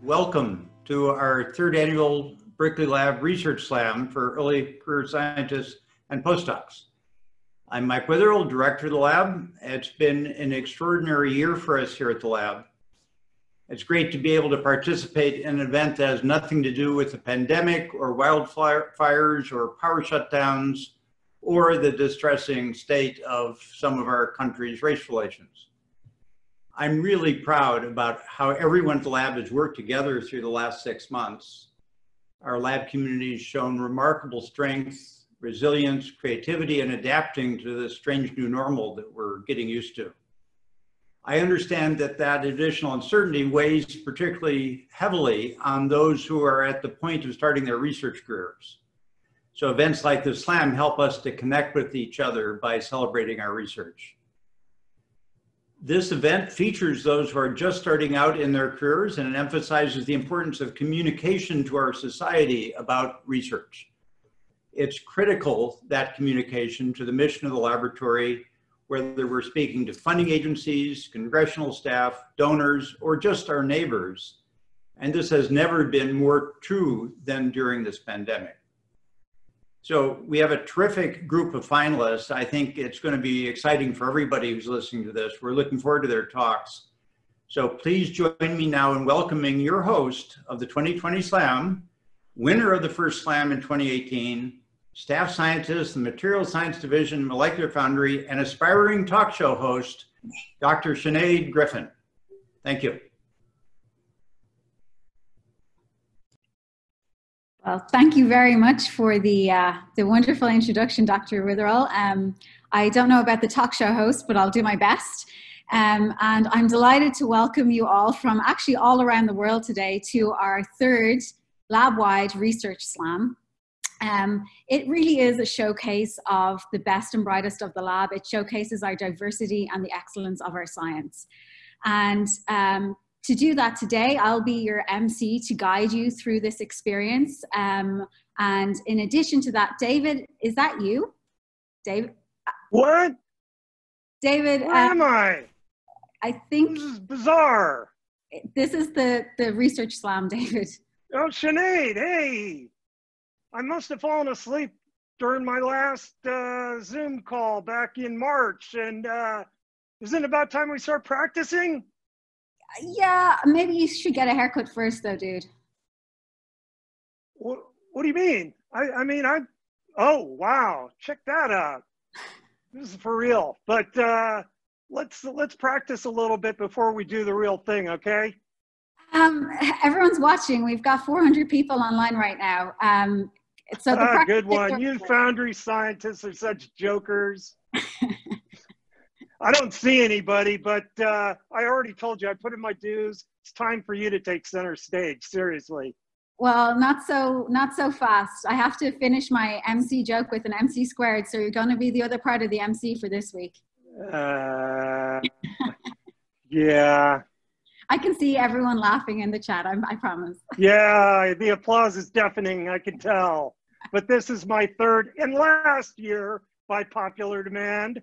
welcome to our third annual Berkeley Lab Research SLAM for early career scientists and postdocs. I'm Mike Witherell, director of the lab. It's been an extraordinary year for us here at the lab. It's great to be able to participate in an event that has nothing to do with the pandemic or wildfires or power shutdowns or the distressing state of some of our country's race relations. I'm really proud about how everyone at the lab has worked together through the last 6 months. Our lab community has shown remarkable strength, resilience, creativity, and adapting to this strange new normal that we're getting used to. I understand that that additional uncertainty weighs particularly heavily on those who are at the point of starting their research careers. So events like the SLAM help us to connect with each other by celebrating our research. This event features those who are just starting out in their careers, and it emphasizes the importance of communication to our society about research. It's critical, that communication, to the mission of the laboratory, whether we're speaking to funding agencies, congressional staff, donors, or just our neighbors. And this has never been more true than during this pandemic. So we have a terrific group of finalists. I think it's going to be exciting for everybody who's listening to this. We're looking forward to their talks. So please join me now in welcoming your host of the 2020 SLAM, winner of the first SLAM in 2018, staff scientist in the Material Science Division, Molecular Foundry, and aspiring talk show host, Dr. Sinead Griffin. Thank you. Well, thank you very much for the wonderful introduction, Dr. Witherell. I don't know about the talk show host, but I'll do my best. And I'm delighted to welcome you all from actually all around the world today to our third lab-wide research SLAM. It really is a showcase of the best and brightest of the lab. It showcases our diversity and the excellence of our science. And to do that today, I'll be your MC to guide you through this experience. And in addition to that, David, is that you? David? What? David. Where am I? I think. This is bizarre. This is the research SLAM, David. Oh, Sinead, hey. I must have fallen asleep during my last Zoom call back in March. And isn't it about time we start practicing? Yeah, maybe you should get a haircut first though, dude. What do you mean? Oh, wow, check that out. This is for real. But let's practice a little bit before we do the real thing, okay? Everyone's watching. We've got 400 people online right now. So the good one. You foundry scientists are such jokers. I don't see anybody, but I already told you, I put in my dues. It's time for you to take center stage, seriously. Well, not so fast. I have to finish my MC joke with an MC squared, so you're going to be the other part of the MC for this week. Yeah. I can see everyone laughing in the chat, I promise. Yeah, the applause is deafening, I can tell. But this is my third and last year by popular demand.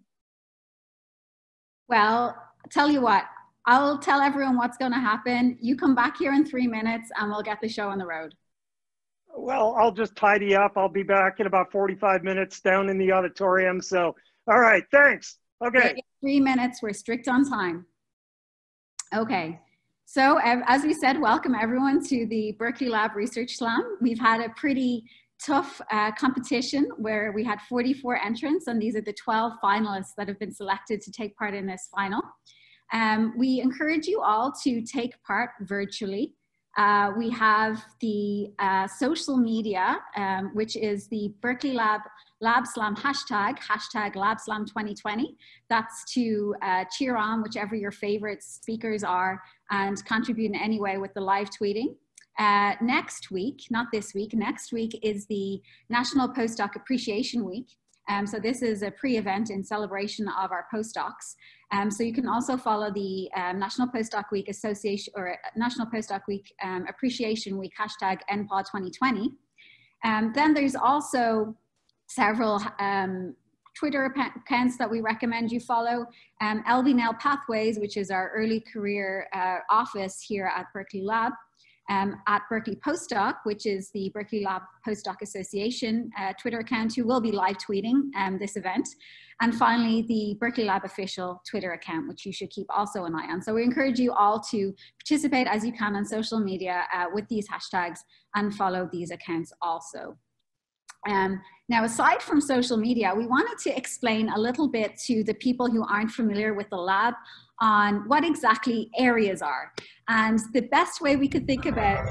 Well, tell you what, I'll tell everyone what's going to happen. You come back here in 3 minutes and we'll get the show on the road. Well, I'll just tidy up. I'll be back in about 45 minutes down in the auditorium. So, all right, thanks. Okay. 3 minutes, we're strict on time. Okay. So as we said, welcome everyone to the Berkeley Lab Research SLAM. We've had a pretty tough competition where we had 44 entrants, and these are the 12 finalists that have been selected to take part in this final. We encourage you all to take part virtually. We have the social media, which is the Berkeley Lab SLAM hashtag LabSlam2020. That's to cheer on whichever your favorite speakers are and contribute in any way with the live tweeting. Next week, not this week, next week is the National Postdoc Appreciation Week. So this is a pre-event in celebration of our postdocs. So you can also follow the National Postdoc Week Association or National Postdoc Week Appreciation Week hashtag NPAW 2020. Then there's also several Twitter accounts that we recommend you follow. LB Pathways, which is our early career office here at Berkeley Lab. at Berkeley Postdoc, which is the Berkeley Lab Postdoc Association Twitter account, who will be live tweeting this event. And finally, the Berkeley Lab official Twitter account, which you should keep also an eye on. So we encourage you all to participate as you can on social media with these hashtags and follow these accounts also. Now, aside from social media, we wanted to explain a little bit to the people who aren't familiar with the lab on what exactly areas are. And the best way we could think about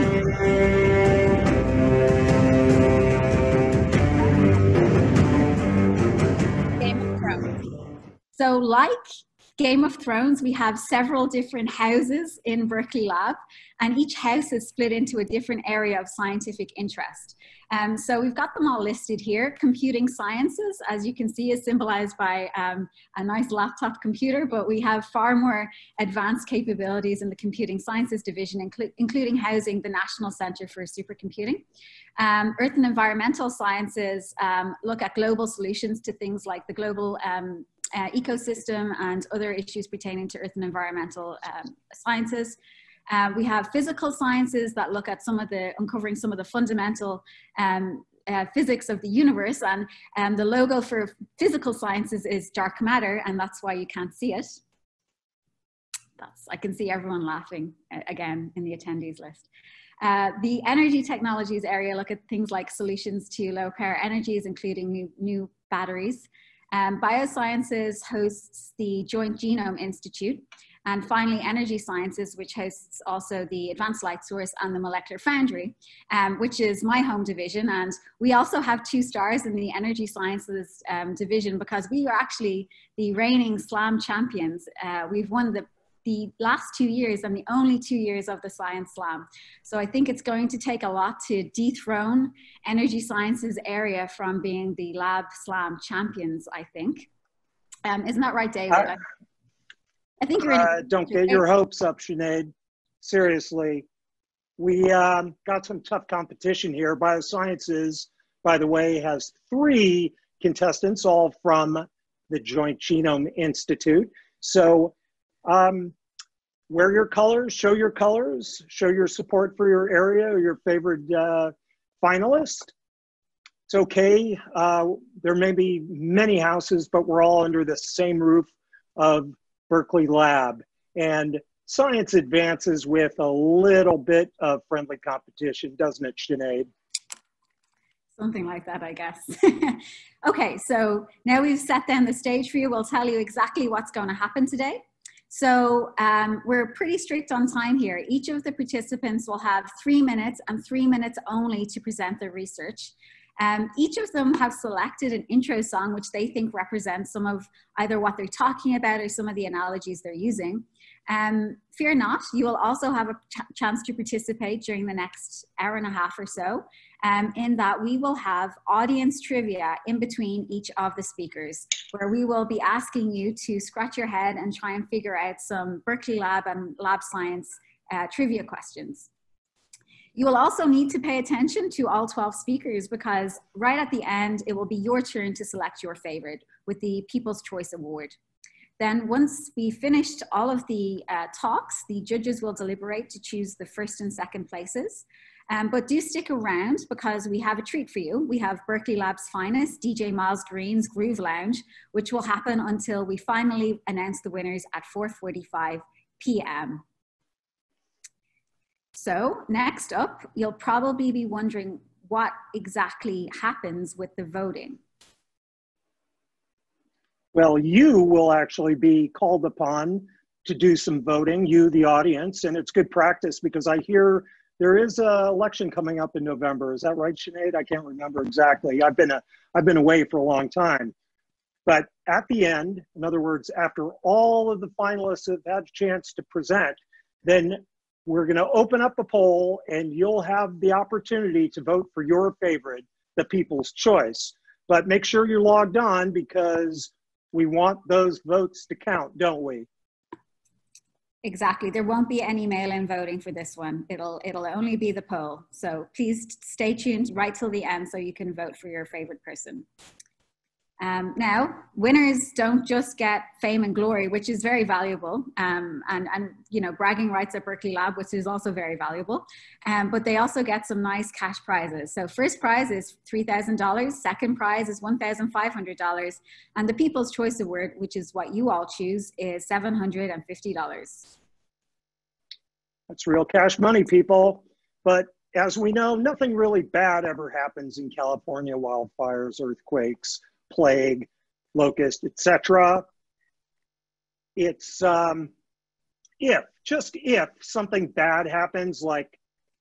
Game of Thrones. So like Game of Thrones, we have several different houses in Berkeley Lab, and each house is split into a different area of scientific interest. So we've got them all listed here. Computing sciences, as you can see, is symbolized by a nice laptop computer, but we have far more advanced capabilities in the computing sciences division, including housing the National Center for Supercomputing. Earth and environmental sciences look at global solutions to things like the global ecosystem and other issues pertaining to earth and environmental sciences. We have physical sciences that look at uncovering some of the fundamental physics of the universe, and the logo for physical sciences is dark matter, and that's why you can't see it. I can see everyone laughing again in the attendees list. The energy technologies area look at things like solutions to low power energies, including new batteries. Biosciences hosts the Joint Genome Institute. And finally, energy sciences, which hosts also the Advanced Light Source and the Molecular Foundry, which is my home division. And we also have 2 stars in the energy sciences division because we are actually the reigning SLAM champions. We've won the last 2 years and the only 2 years of the Science SLAM. So I think it's going to take a lot to dethrone energy sciences area from being the Lab SLAM champions, I think. Isn't that right, David? I think you're in don't get your hopes up, Sinead. Seriously, we got some tough competition here. Biosciences, by the way, has 3 contestants, all from the Joint Genome Institute. So wear your colors, show your support for your area or your favorite finalist. It's okay. There may be many houses, but we're all under the same roof of Berkeley Lab, and science advances with a little bit of friendly competition, doesn't it, Sinead? Something like that, I guess. Okay, so now we've set down the stage for you. We'll tell you exactly what's going to happen today. So we're pretty strict on time here. Each of the participants will have 3 minutes and 3 minutes only to present their research. Each of them have selected an intro song which they think represents some of either what they're talking about or some of the analogies they're using. Fear not, you will also have a chance to participate during the next hour and a half or so, in that we will have audience trivia in between each of the speakers, where we will be asking you to scratch your head and try and figure out some Berkeley Lab and Lab Science trivia questions. You will also need to pay attention to all 12 speakers because right at the end, it will be your turn to select your favorite with the People's Choice Award. Then once we finished all of the talks, the judges will deliberate to choose the first and second places. But do stick around because we have a treat for you. We have Berkeley Lab's finest, DJ Miles Green's Groove Lounge, which will happen until we finally announce the winners at 4:45 p.m. So next up, you'll probably be wondering what exactly happens with the voting. Well, you will actually be called upon to do some voting, you, the audience, and it's good practice because I hear there is an election coming up in November. Is that right, Sinead? I can't remember exactly. I've been away for a long time. But at the end, in other words, after all of the finalists have had a chance to present, then we're going to open up a poll and you'll have the opportunity to vote for your favorite, the People's Choice. But make sure you're logged on because we want those votes to count, don't we? Exactly. There won't be any mail-in voting for this one. It'll only be the poll. So please stay tuned right till the end so you can vote for your favorite person. Now, winners don't just get fame and glory, which is very valuable, and you know, bragging rights at Berkeley Lab, which is also very valuable, but they also get some nice cash prizes. So first prize is $3,000, second prize is $1,500, and the People's Choice Award, which is what you all choose, is $750. That's real cash money, people. But as we know, nothing really bad ever happens in California: wildfires, earthquakes, plague, locust, etc. It's if something bad happens, like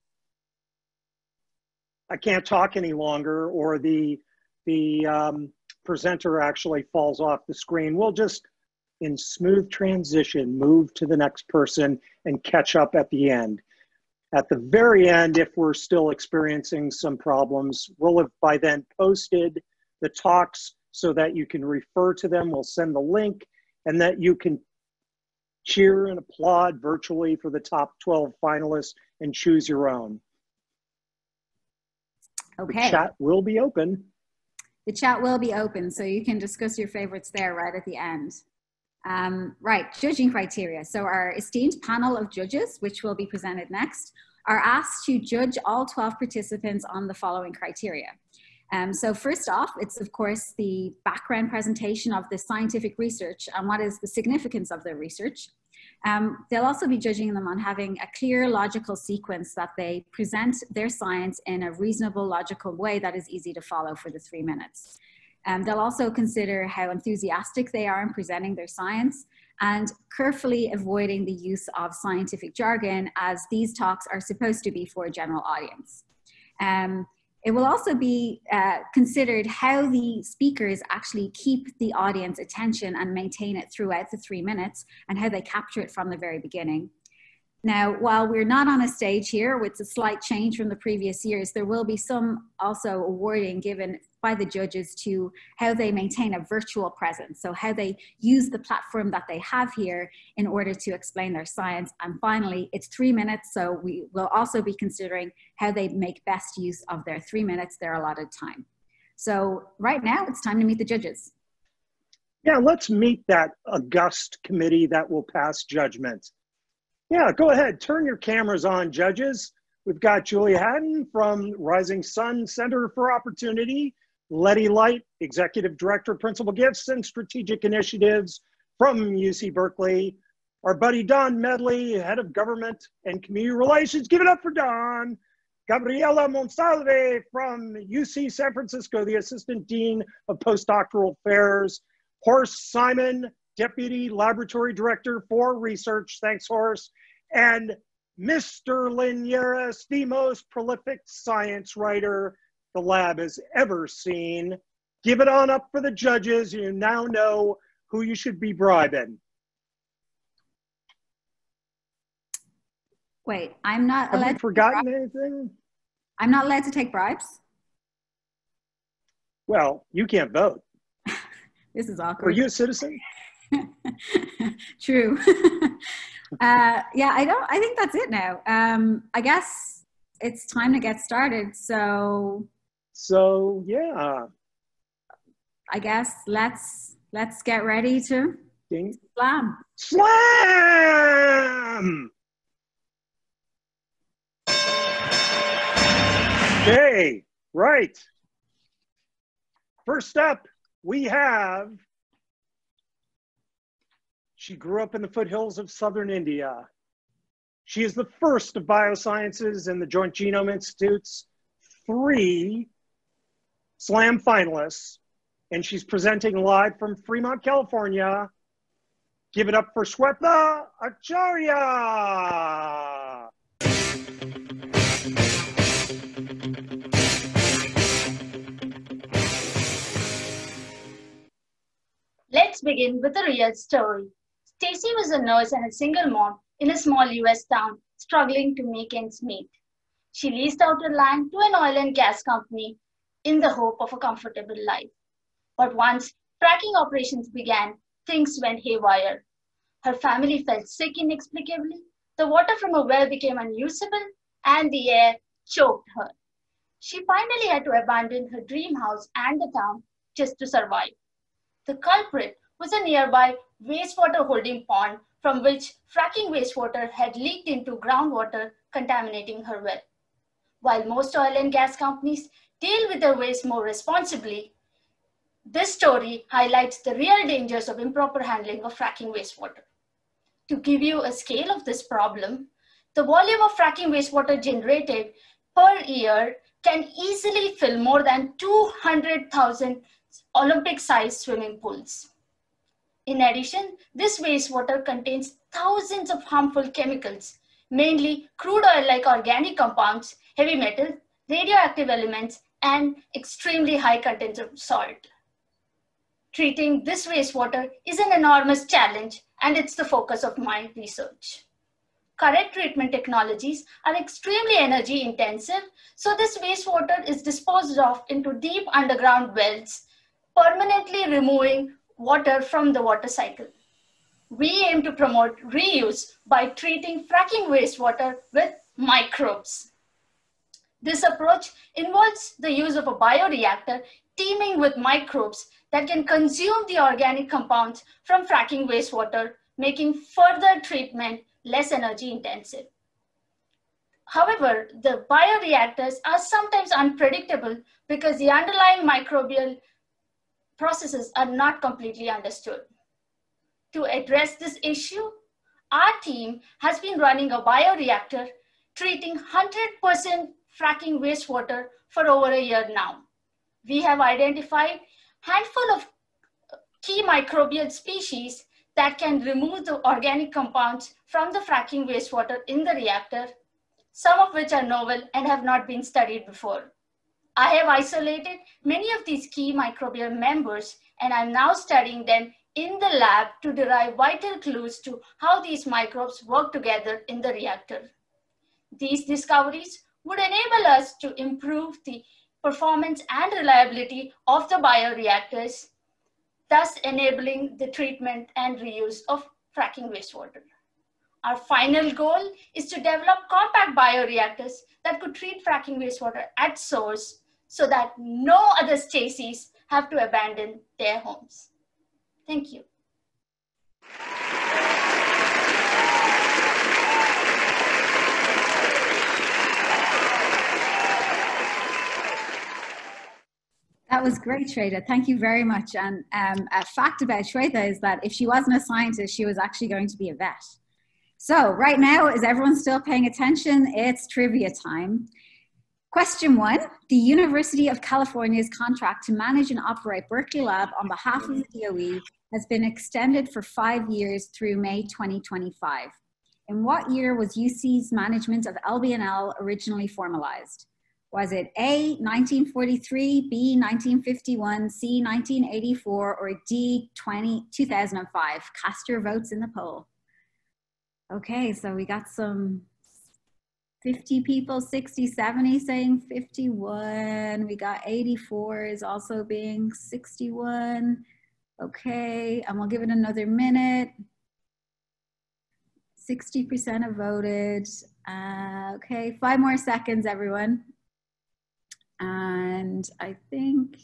I can't talk any longer, or the presenter actually falls off the screen, we'll just, in smooth transition, move to the next person and catch up at the end. At the very end, if we're still experiencing some problems, we'll have by then posted the talks so that you can refer to them. We'll send the link, and that you can cheer and applaud virtually for the top 12 finalists and choose your own. Okay. The chat will be open. The chat will be open, so you can discuss your favorites there right at the end. Right, judging criteria. So our esteemed panel of judges, which will be presented next, are asked to judge all 12 participants on the following criteria. So first off, it's of course the background presentation of the scientific research and what is the significance of their research. They'll also be judging them on having a clear logical sequence, that they present their science in a reasonable, logical way that is easy to follow for the 3 minutes. They'll also consider how enthusiastic they are in presenting their science, and carefully avoiding the use of scientific jargon, as these talks are supposed to be for a general audience. It will also be considered how the speakers actually keep the audience attention and maintain it throughout the 3 minutes, and how they capture it from the very beginning. Now, while we're not on a stage here, with a slight change from the previous years, there will be some also awarding given by the judges to how they maintain a virtual presence. So how they use the platform that they have here in order to explain their science. And finally, it's 3 minutes, so we will also be considering how they make best use of their 3 minutes, their allotted time. So right now, it's time to meet the judges. Yeah, let's meet that august committee that will pass judgment. Yeah, go ahead, turn your cameras on, judges. We've got Julia Hatton from Rising Sun Center for Opportunity, Letty Light, Executive Director, Principal Gifts and Strategic Initiatives from UC Berkeley, our buddy Don Medley, Head of Government and Community Relations. Give it up for Don. Gabriela Monsalve from UC San Francisco, the Assistant Dean of Postdoctoral Affairs. Horst Simon, Deputy Laboratory Director for Research. Thanks, Horst. And Mr. Linares, the most prolific science writer the lab has ever seen. Give it on up for the judges. You now know who you should be bribing. Wait, I'm not allowed. Have we forgotten anything? I'm not allowed to take bribes? Well, you can't vote. This is awkward. Are you a citizen? True. Yeah, I think that's it now. I guess it's time to get started. So yeah. I guess let's get ready to slam. Slam! Okay, right. First up, we have, she grew up in the foothills of southern India. She is the first of biosciences in the Joint Genome Institute's 3 SLAM finalists, and she's presenting live from Fremont, California. Give it up for Shweta Acharya. Let's begin with a real story. Stacy was a nurse and a single mom in a small US town, struggling to make ends meet. She leased out her land to an oil and gas company in the hope of a comfortable life. But once fracking operations began, things went haywire. Her family fell sick inexplicably, the water from a well became unusable, and the air choked her. She finally had to abandon her dream house and the town just to survive. The culprit was a nearby wastewater holding pond from which fracking wastewater had leaked into groundwater, contaminating her well. While most oil and gas companies deal with their waste more responsibly, this story highlights the real dangers of improper handling of fracking wastewater. To give you a scale of this problem, the volume of fracking wastewater generated per year can easily fill more than 200,000 Olympic-sized swimming pools. In addition, this wastewater contains thousands of harmful chemicals, mainly crude oil-like organic compounds, heavy metals, radioactive elements, and extremely high contents of salt. Treating this wastewater is an enormous challenge, and it's the focus of my research. Current treatment technologies are extremely energy intensive, so this wastewater is disposed of into deep underground wells, permanently removing water from the water cycle. We aim to promote reuse by treating fracking wastewater with microbes. This approach involves the use of a bioreactor teeming with microbes that can consume the organic compounds from fracking wastewater, making further treatment less energy intensive. However, the bioreactors are sometimes unpredictable because the underlying microbial processes are not completely understood. To address this issue, our team has been running a bioreactor treating 100% fracking wastewater for over a year now. We have identified a handful of key microbial species that can remove the organic compounds from the fracking wastewater in the reactor, some of which are novel and have not been studied before. I have isolated many of these key microbial members, and I'm now studying them in the lab to derive vital clues to how these microbes work together in the reactor. These discoveries would enable us to improve the performance and reliability of the bioreactors, thus enabling the treatment and reuse of fracking wastewater. Our final goal is to develop compact bioreactors that could treat fracking wastewater at source so that no other species have to abandon their homes. Thank you. That was great, Shweta. Thank you very much. And a fact about Shweta is that if she wasn't a scientist, she was actually going to be a vet. So right now, is everyone still paying attention? It's trivia time. Question 1, the University of California's contract to manage and operate Berkeley Lab on behalf of the DOE has been extended for 5 years through May 2025. In what year was UC's management of LBNL originally formalized? Was it A, 1943, B, 1951, C, 1984, or D, 2005? Cast your votes in the poll. Okay, so we got some 50 people, 60, 70 saying 51. We got 84 is also being 61. Okay, and we'll give it another minute. 60% have voted. Okay, 5 more seconds, everyone. And I think,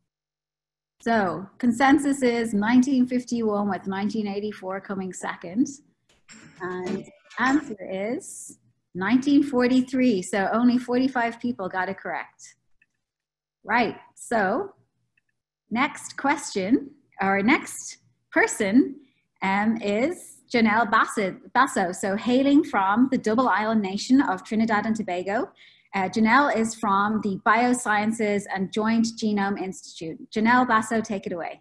so consensus is 1951 with 1984 coming second. And answer is 1943, so only 45 people got it correct. Right, so next question, or next person is Janelle Basso. So hailing from the double island nation of Trinidad and Tobago, Janelle is from the Biosciences and Joint Genome Institute. Janelle Basso, take it away.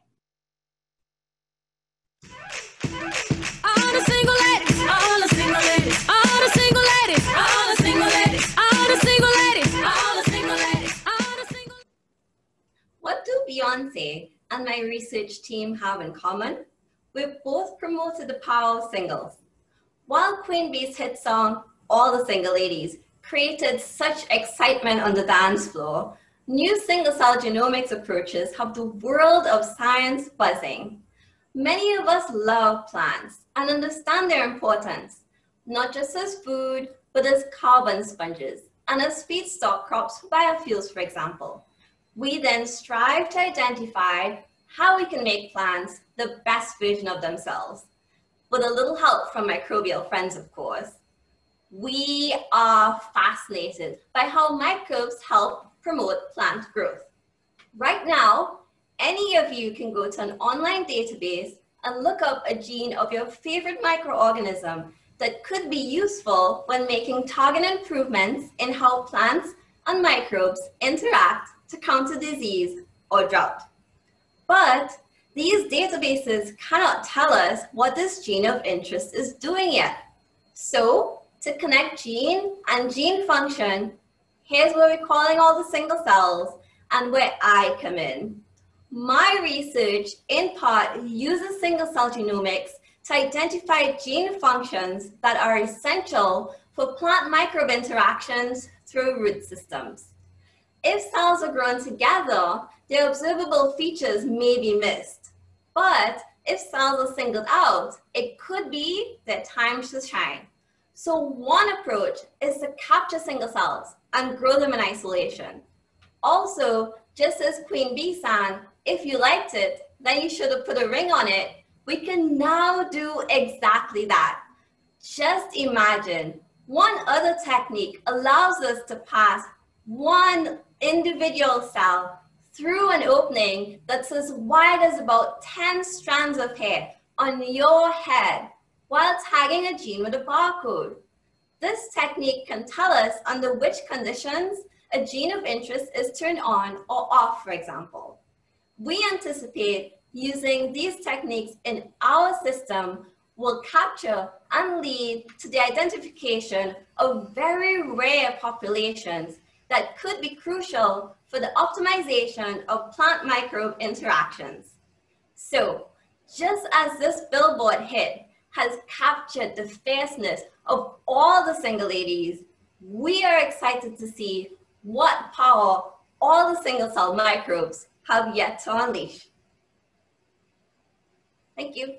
All the single ladies, all the single ladies, all the single ladies, all the single ladies, all the single ladies, all the single ladies, all the single. What do Beyonce and my research team have in common? We've both promoted the power of singles. While Queen Bee's hit song, All the Single Ladies, created such excitement on the dance floor, new single-cell genomics approaches have the world of science buzzing. Many of us love plants and understand their importance, not just as food, but as carbon sponges and as feedstock crops for biofuels, for example. We then strive to identify how we can make plants the best version of themselves, with a little help from microbial friends, of course. We are fascinated by how microbes help promote plant growth. Right now, any of you can go to an online database and look up a gene of your favorite microorganism that could be useful when making targeted improvements in how plants and microbes interact to counter disease or drought. But these databases cannot tell us what this gene of interest is doing yet. So to connect gene and gene function, here's where we're calling all the single cells and where I come in. My research in part uses single cell genomics to identify gene functions that are essential for plant microbe interactions through root systems. If cells are grown together, their observable features may be missed. But if cells are singled out, it could be their time to shine. So one approach is to capture single cells and grow them in isolation. Also, just as Queen Bee sang, if you liked it, then you should have put a ring on it. We can now do exactly that. Just imagine, one other technique allows us to pass one individual cell through an opening that's as wide as about 10 strands of hair on your head while tagging a gene with a barcode. This technique can tell us under which conditions a gene of interest is turned on or off, for example. We anticipate using these techniques in our system will capture and lead to the identification of very rare populations that could be crucial for the optimization of plant microbe interactions. So, just as this billboard hit has captured the fierceness of all the single ladies, we are excited to see what power all the single cell microbes have yet to unleash. Thank you.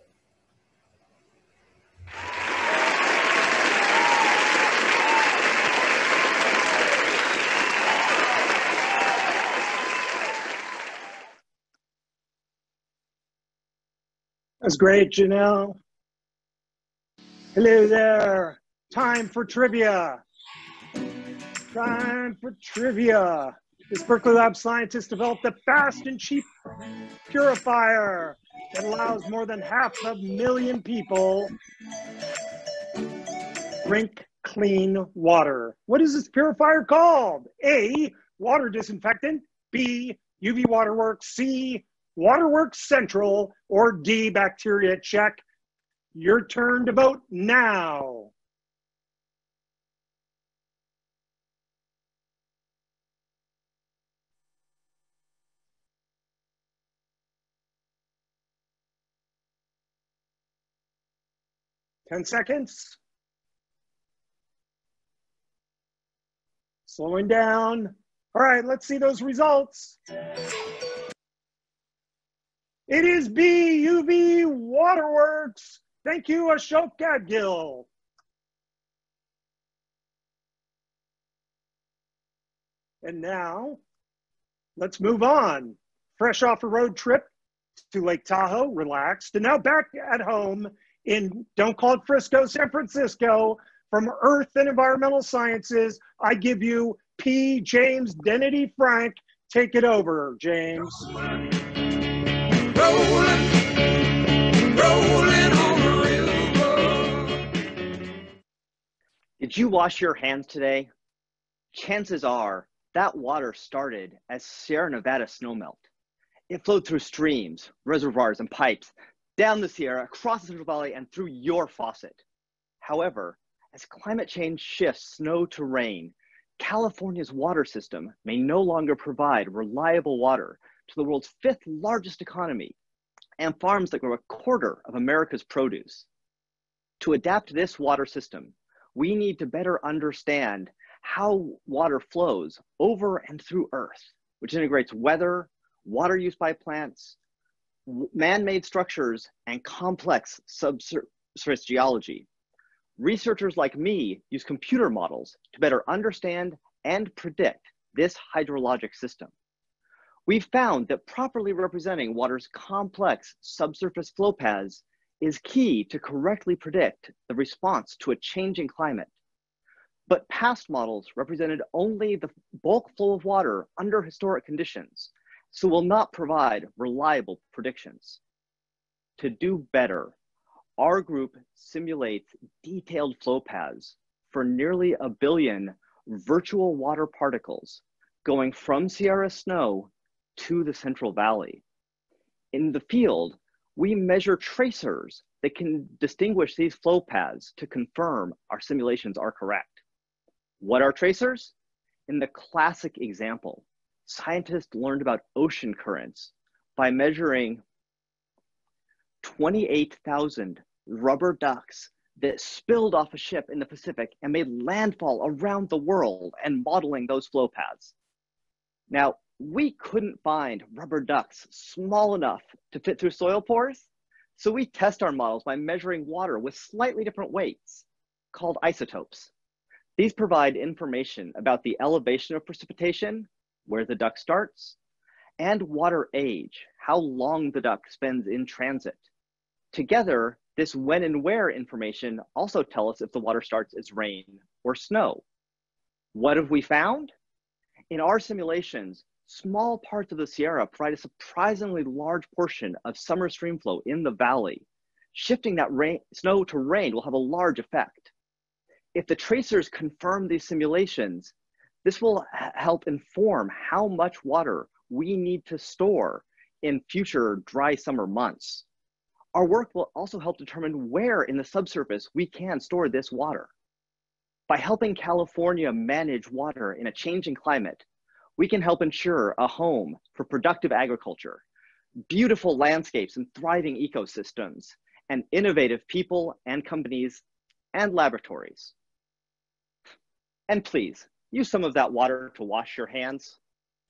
That's great, Janelle. Hello there. Time for trivia. Time for trivia. This Berkeley Lab scientist developed a fast and cheap purifier that allows more than 500,000 people drink clean water. What is this purifier called? A, water disinfectant, B, UV Waterworks, C, Waterworks Central, or D, bacteria check. Your turn to vote now. Ten seconds. Slowing down. All right, let's see those results. It is B, UV Waterworks. Thank you, Ashok Gadgil. And now, let's move on. Fresh off a road trip to Lake Tahoe, relaxed, and now back at home in, don't call it Frisco, San Francisco. From Earth and Environmental Sciences, I give you P. James Denity Frank. Take it over, James. Rolling, rolling on the river. Did you wash your hands today? Chances are that water started as Sierra Nevada snowmelt. It flowed through streams, reservoirs, and pipes, down the Sierra, across the Central Valley, and through your faucet. However, as climate change shifts snow to rain, California's water system may no longer provide reliable water to the world's 5th largest economy and farms that grow a quarter of America's produce. To adapt this water system, we need to better understand how water flows over and through Earth, which integrates weather, water use by plants, man-made structures, and complex subsurface geology. Researchers like me use computer models to better understand and predict this hydrologic system. We've found that properly representing water's complex subsurface flow paths is key to correctly predict the response to a changing climate. But past models represented only the bulk flow of water under historic conditions, so will not provide reliable predictions. To do better, our group simulates detailed flow paths for nearly 1 billion virtual water particles going from Sierra snow to the Central Valley. In the field, we measure tracers that can distinguish these flow paths to confirm our simulations are correct. What are tracers? In the classic example, scientists learned about ocean currents by measuring 28,000 rubber ducks that spilled off a ship in the Pacific and made landfall around the world and modeling those flow paths. Now, we couldn't find rubber ducks small enough to fit through soil pores, so we test our models by measuring water with slightly different weights, called isotopes. These provide information about the elevation of precipitation, where the duck starts, and water age, how long the duck spends in transit. Together, this when and where information also tell us if the water starts as rain or snow. What have we found? In our simulations, small parts of the Sierra provide a surprisingly large portion of summer streamflow in the valley. Shifting that snow to rain will have a large effect. If the tracers confirm these simulations, this will help inform how much water we need to store in future dry summer months. Our work will also help determine where in the subsurface we can store this water. By helping California manage water in a changing climate, we can help ensure a home for productive agriculture, beautiful landscapes and thriving ecosystems, and innovative people and companies and laboratories. And please, use some of that water to wash your hands.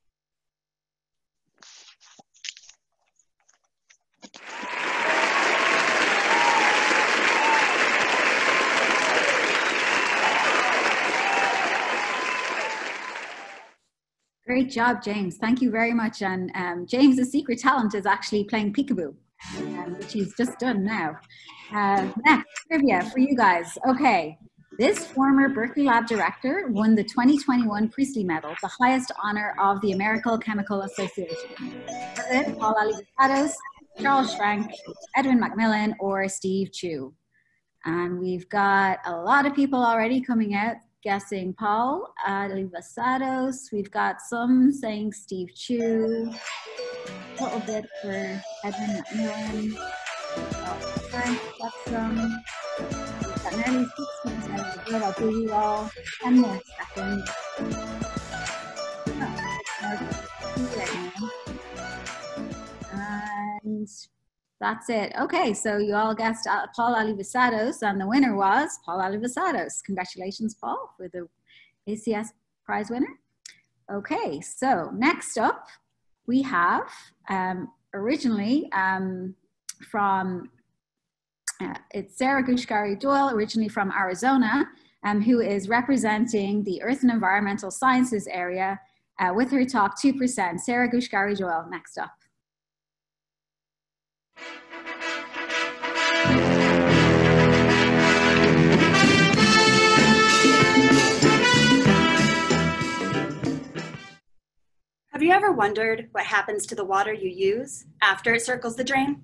Great job, James. Thank you very much. And James's secret talent is actually playing peekaboo, which he's just done now. Next, trivia for you guys. Okay, this former Berkeley Lab director won the 2021 Priestley Medal, the highest honor of the American Chemical Association. Was it Paul Alivisatos, Charles Schrank, Edwin Macmillan, or Steve Chu? And we've got a lot of people already coming out guessing Paul Alivisatos. We've got some saying Steve Chu. A little bit for Edwin Macmillan. Frank, got some. We've got nearly 16 good. I'll give you all 10 more seconds. And that's it. Okay, so you all guessed Paul Alivisatos, and the winner was Paul Alivisatos. Congratulations, Paul, for the ACS prize winner. Okay, so next up, we have originally from, it's Sarah Gushgari-Doyle, originally from Arizona, who is representing the Earth and Environmental Sciences area with her talk 2%. Sarah Gushgari-Doyle, next up. Have you ever wondered what happens to the water you use after it circles the drain?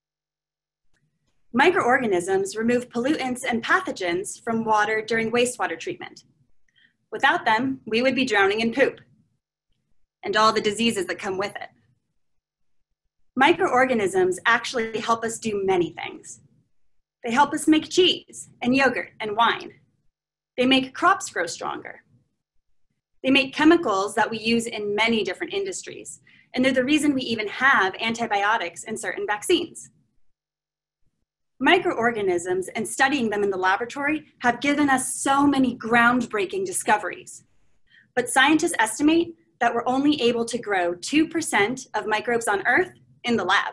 Microorganisms remove pollutants and pathogens from water during wastewater treatment. Without them, we would be drowning in poop and all the diseases that come with it. Microorganisms actually help us do many things. They help us make cheese and yogurt and wine. They make crops grow stronger. They make chemicals that we use in many different industries, and they're the reason we even have antibiotics in certain vaccines. Microorganisms and studying them in the laboratory have given us so many groundbreaking discoveries. But scientists estimate that we're only able to grow 2% of microbes on Earth in the lab.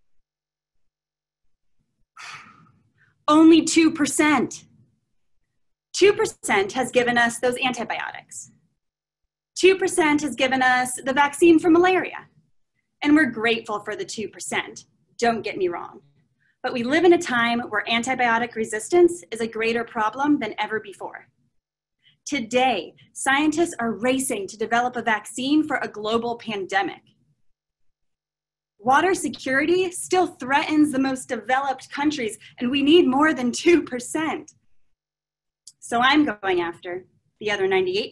Only 2%. 2% has given us those antibiotics. 2% has given us the vaccine for malaria. And we're grateful for the 2%, don't get me wrong. But we live in a time where antibiotic resistance is a greater problem than ever before. Today, scientists are racing to develop a vaccine for a global pandemic. Water security still threatens the most developed countries, and we need more than 2%. So I'm going after the other 98%.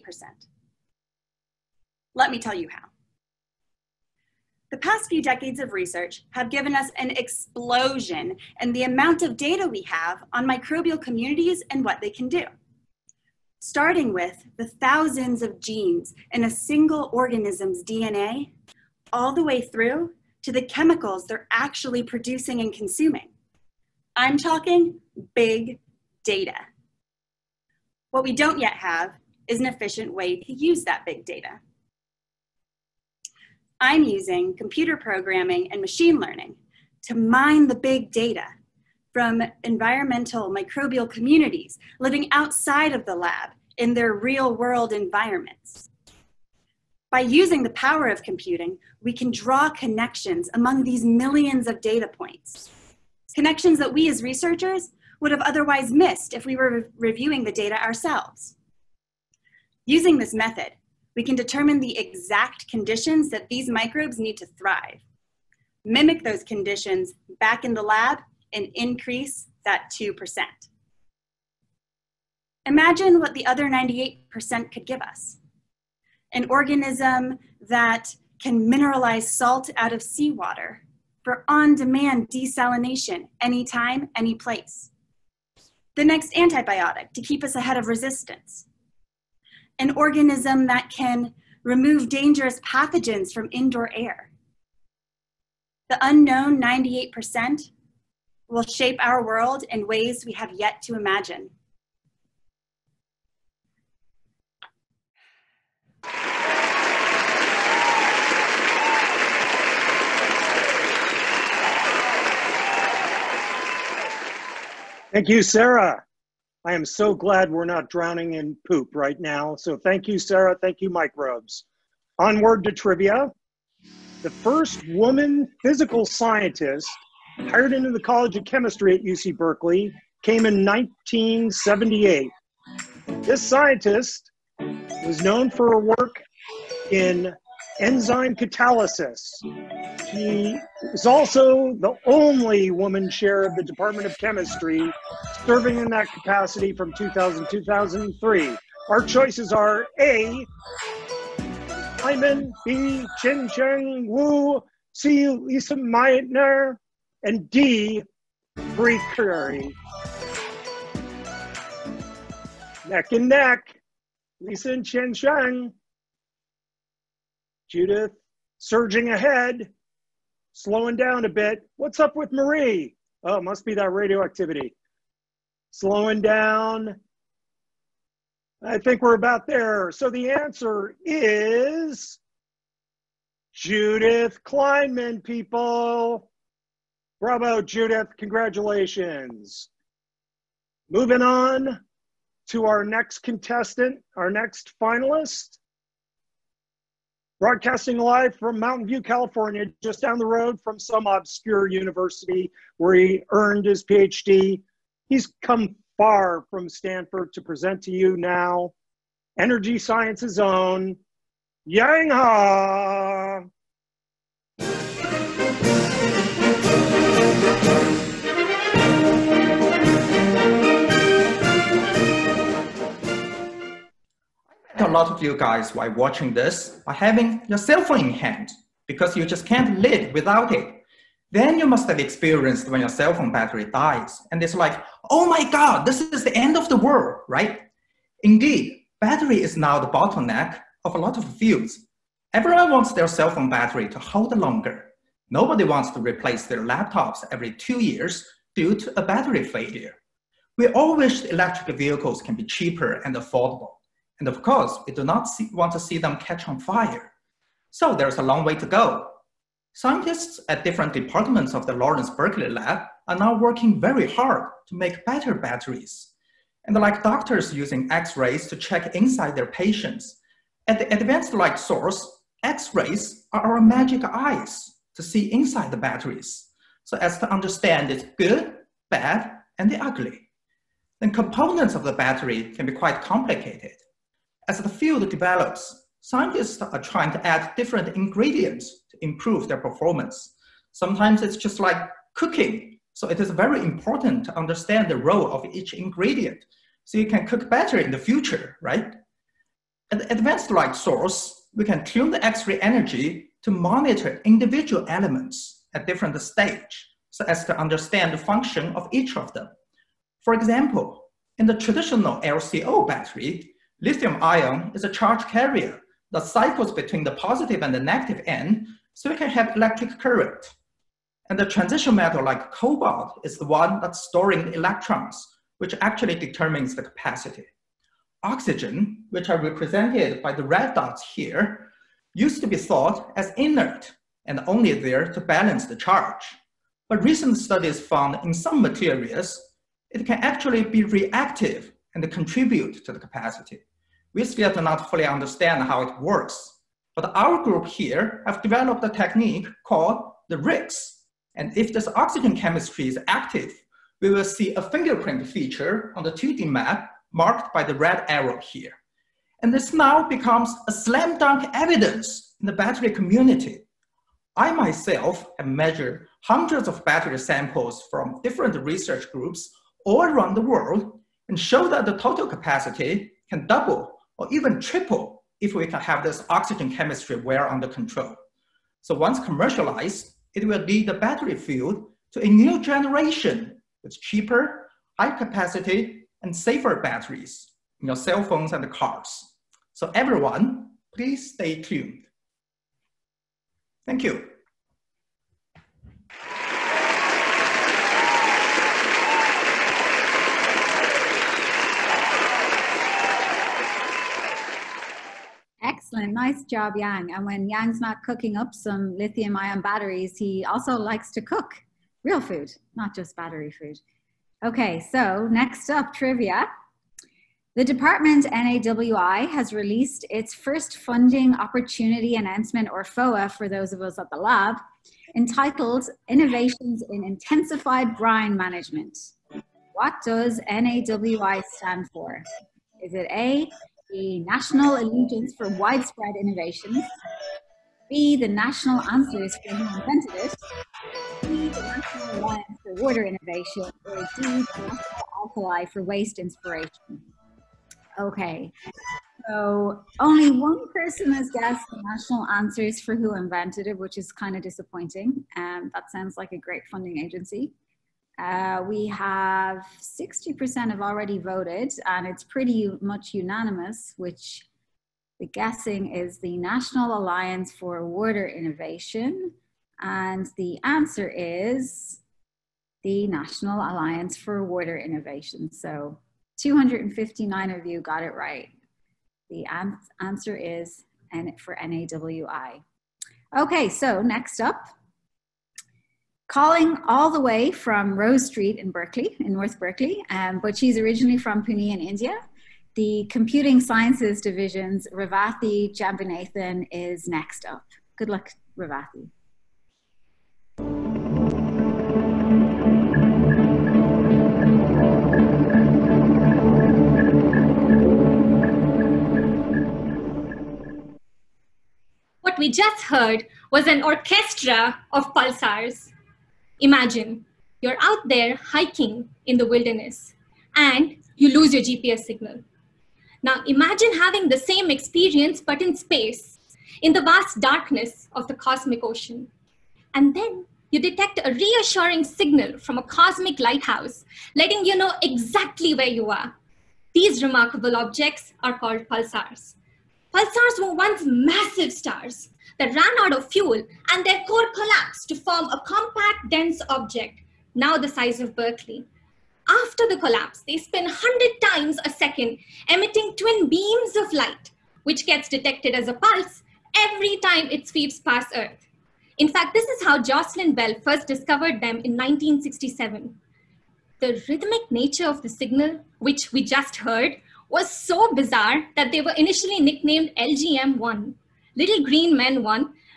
Let me tell you how. The past few decades of research have given us an explosion in the amount of data we have on microbial communities and what they can do. Starting with the thousands of genes in a single organism's DNA, all the way through to the chemicals they're actually producing and consuming. I'm talking big data. What we don't yet have is an efficient way to use that big data. I'm using computer programming and machine learning to mine the big data from environmental microbial communities living outside of the lab in their real world environments. By using the power of computing, we can draw connections among these millions of data points. Connections that we as researchers would have otherwise missed if we were reviewing the data ourselves. Using this method, we can determine the exact conditions that these microbes need to thrive, mimic those conditions back in the lab, and increase that 2%. Imagine what the other 98% could give us. An organism that can mineralize salt out of seawater for on-demand desalination anytime, any place. The next antibiotic to keep us ahead of resistance. An organism that can remove dangerous pathogens from indoor air. The unknown 98% will shape our world in ways we have yet to imagine. Thank you, Sarah. I am so glad we're not drowning in poop right now. So thank you, Sarah. Thank you, microbes. Onward to trivia. The first woman physical scientist hired into the College of Chemistry at UC Berkeley came in 1978. This scientist was known for her work in enzyme catalysis. She is also the only woman chair of the Department of Chemistry, serving in that capacity from 2000 to 2003. Our choices are A, Hyman, B, Chen Cheng Wu, C, Lisa Meitner, and D, Bree Curry. Neck and neck, Lisa and Chen Cheng. Judith surging ahead, slowing down a bit. What's up with Marie? Oh, it must be that radioactivity. Slowing down. I think we're about there. So the answer is Judith Kleinman, people. Bravo, Judith. Congratulations. Moving on to our next contestant, our next finalist. Broadcasting live from Mountain View, California, just down the road from some obscure university where he earned his PhD. He's come far from Stanford to present to you now, Energy Science's own Yang Ha. A lot of you guys, while watching this, are having your cell phone in hand because you just can't live without it. Then you must have experienced when your cell phone battery dies and it's like, oh my God, this is the end of the world, right? Indeed, battery is now the bottleneck of a lot of fields. Everyone wants their cell phone battery to hold longer. Nobody wants to replace their laptops every 2 years due to a battery failure. We all wish the electric vehicles can be cheaper and affordable. And of course, we do not want to see them catch on fire. So there's a long way to go. Scientists at different departments of the Lawrence Berkeley Lab are now working very hard to make better batteries. And like doctors using X-rays to check inside their patients, at the advanced light source, X-rays are our magic eyes. to see inside the batteries, so as to understand its good, bad, and the ugly. Then components of the battery can be quite complicated. As the field develops, scientists are trying to add different ingredients to improve their performance. Sometimes it's just like cooking. So it is very important to understand the role of each ingredient so you can cook better in the future, right? At the advanced light source, we can tune the X-ray energy to monitor individual elements at different stages so as to understand the function of each of them. For example, in the traditional LCO battery, lithium ion is a charge carrier that cycles between the positive and the negative end so we can have electric current. And the transition metal like cobalt is the one that's storing the electrons, which actually determines the capacity. Oxygen, which are represented by the red dots here, used to be thought as inert and only there to balance the charge. But recent studies found in some materials, it can actually be reactive and contribute to the capacity. We still do not fully understand how it works, but our group here have developed a technique called the RIX. And if this oxygen chemistry is active, we will see a fingerprint feature on the 2D map marked by the red arrow here. And this now becomes a slam dunk evidence in the battery community. I myself have measured hundreds of battery samples from different research groups all around the world and show that the total capacity can double or even triple if we can have this oxygen chemistry well under control. So once commercialized, it will lead the battery field to a new generation with cheaper, high capacity, and safer batteries in your cell phones and cars. So everyone, please stay tuned. Thank you. Excellent, nice job, Yang. And when Yang's not cooking up some lithium ion batteries, he also likes to cook real food, not just battery food. Okay, so next up, trivia. The department NAWI has released its first funding opportunity announcement, or FOA for those of us at the lab, entitled Innovations in Intensified Brine Management. What does NAWI stand for? Is it A, the National Allegiance for Widespread Innovations, B, the National Answers for Who Invented It, C, the National Alliance for Water Innovation, or D, the National Alkali for Waste Inspiration? Okay, so only one person has guessed the National Answers for Who Invented It, which is kind of disappointing. That sounds like a great funding agency. We have 60% have already voted, and it's pretty much unanimous, which the guessing is the National Alliance for Water Innovation. And the answer is the National Alliance for Water Innovation. So 259 of you got it right. The answer is for NAWI. Okay, so next up, calling all the way from Rose Street in Berkeley, in North Berkeley, but she's originally from Pune in India. The Computing Sciences Division's Revathi Jambunathan is next up. Good luck, Revathi. What we just heard was an orchestra of pulsars. Imagine you're out there hiking in the wilderness and you lose your GPS signal. Now imagine having the same experience but in space, in the vast darkness of the cosmic ocean. And then you detect a reassuring signal from a cosmic lighthouse, letting you know exactly where you are. These remarkable objects are called pulsars. Pulsars were once massive stars that ran out of fuel and their core collapsed to form a compact, dense object, now the size of Berkeley. After the collapse, they spin 100 times a second, emitting twin beams of light, which gets detected as a pulse every time it sweeps past Earth. In fact, this is how Jocelyn Bell first discovered them in 1967. The rhythmic nature of the signal, which we just heard, was so bizarre that they were initially nicknamed LGM-1, Little Green Men 1,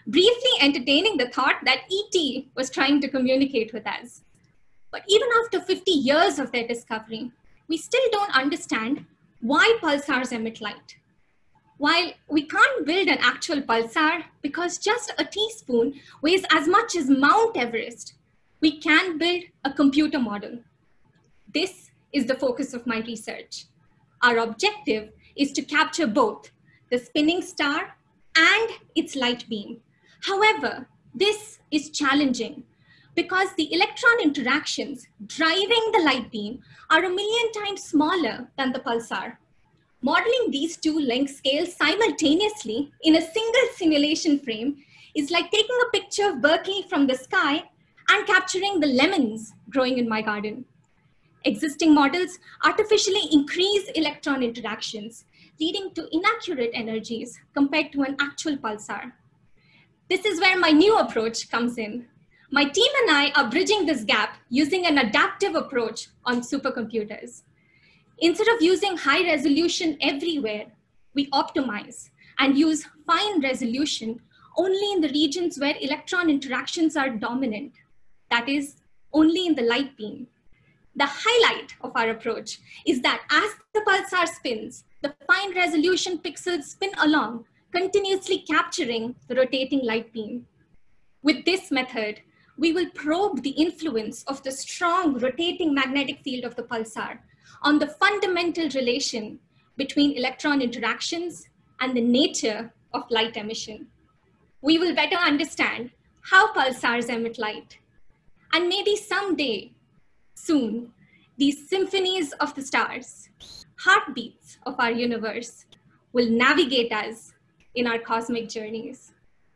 briefly entertaining the thought that ET was trying to communicate with us. But even after 50 years of their discovery, we still don't understand why pulsars emit light. While we can't build an actual pulsar because just a teaspoon weighs as much as Mount Everest, we can build a computer model. This is the focus of my research. Our objective is to capture both the spinning star and its light beam. However, this is challenging because the electron interactions driving the light beam are 1,000,000 times smaller than the pulsar. Modeling these two length scales simultaneously in a single simulation frame is like taking a picture of Berkeley from the sky and capturing the lemons growing in my garden. Existing models artificially increase electron interactions, leading to inaccurate energies compared to an actual pulsar. This is where my new approach comes in. My team and I are bridging this gap using an adaptive approach on supercomputers. Instead of using high resolution everywhere, we optimize and use fine resolution only in the regions where electron interactions are dominant, that is, only in the light beam. The highlight of our approach is that as the pulsar spins, the fine resolution pixels spin along, continuously capturing the rotating light beam. With this method, we will probe the influence of the strong rotating magnetic field of the pulsar on the fundamental relation between electron interactions and the nature of light emission. We will better understand how pulsars emit light. And maybe someday, soon, these symphonies of the stars, heartbeats of our universe, will navigate us in our cosmic journeys.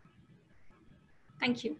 Thank you.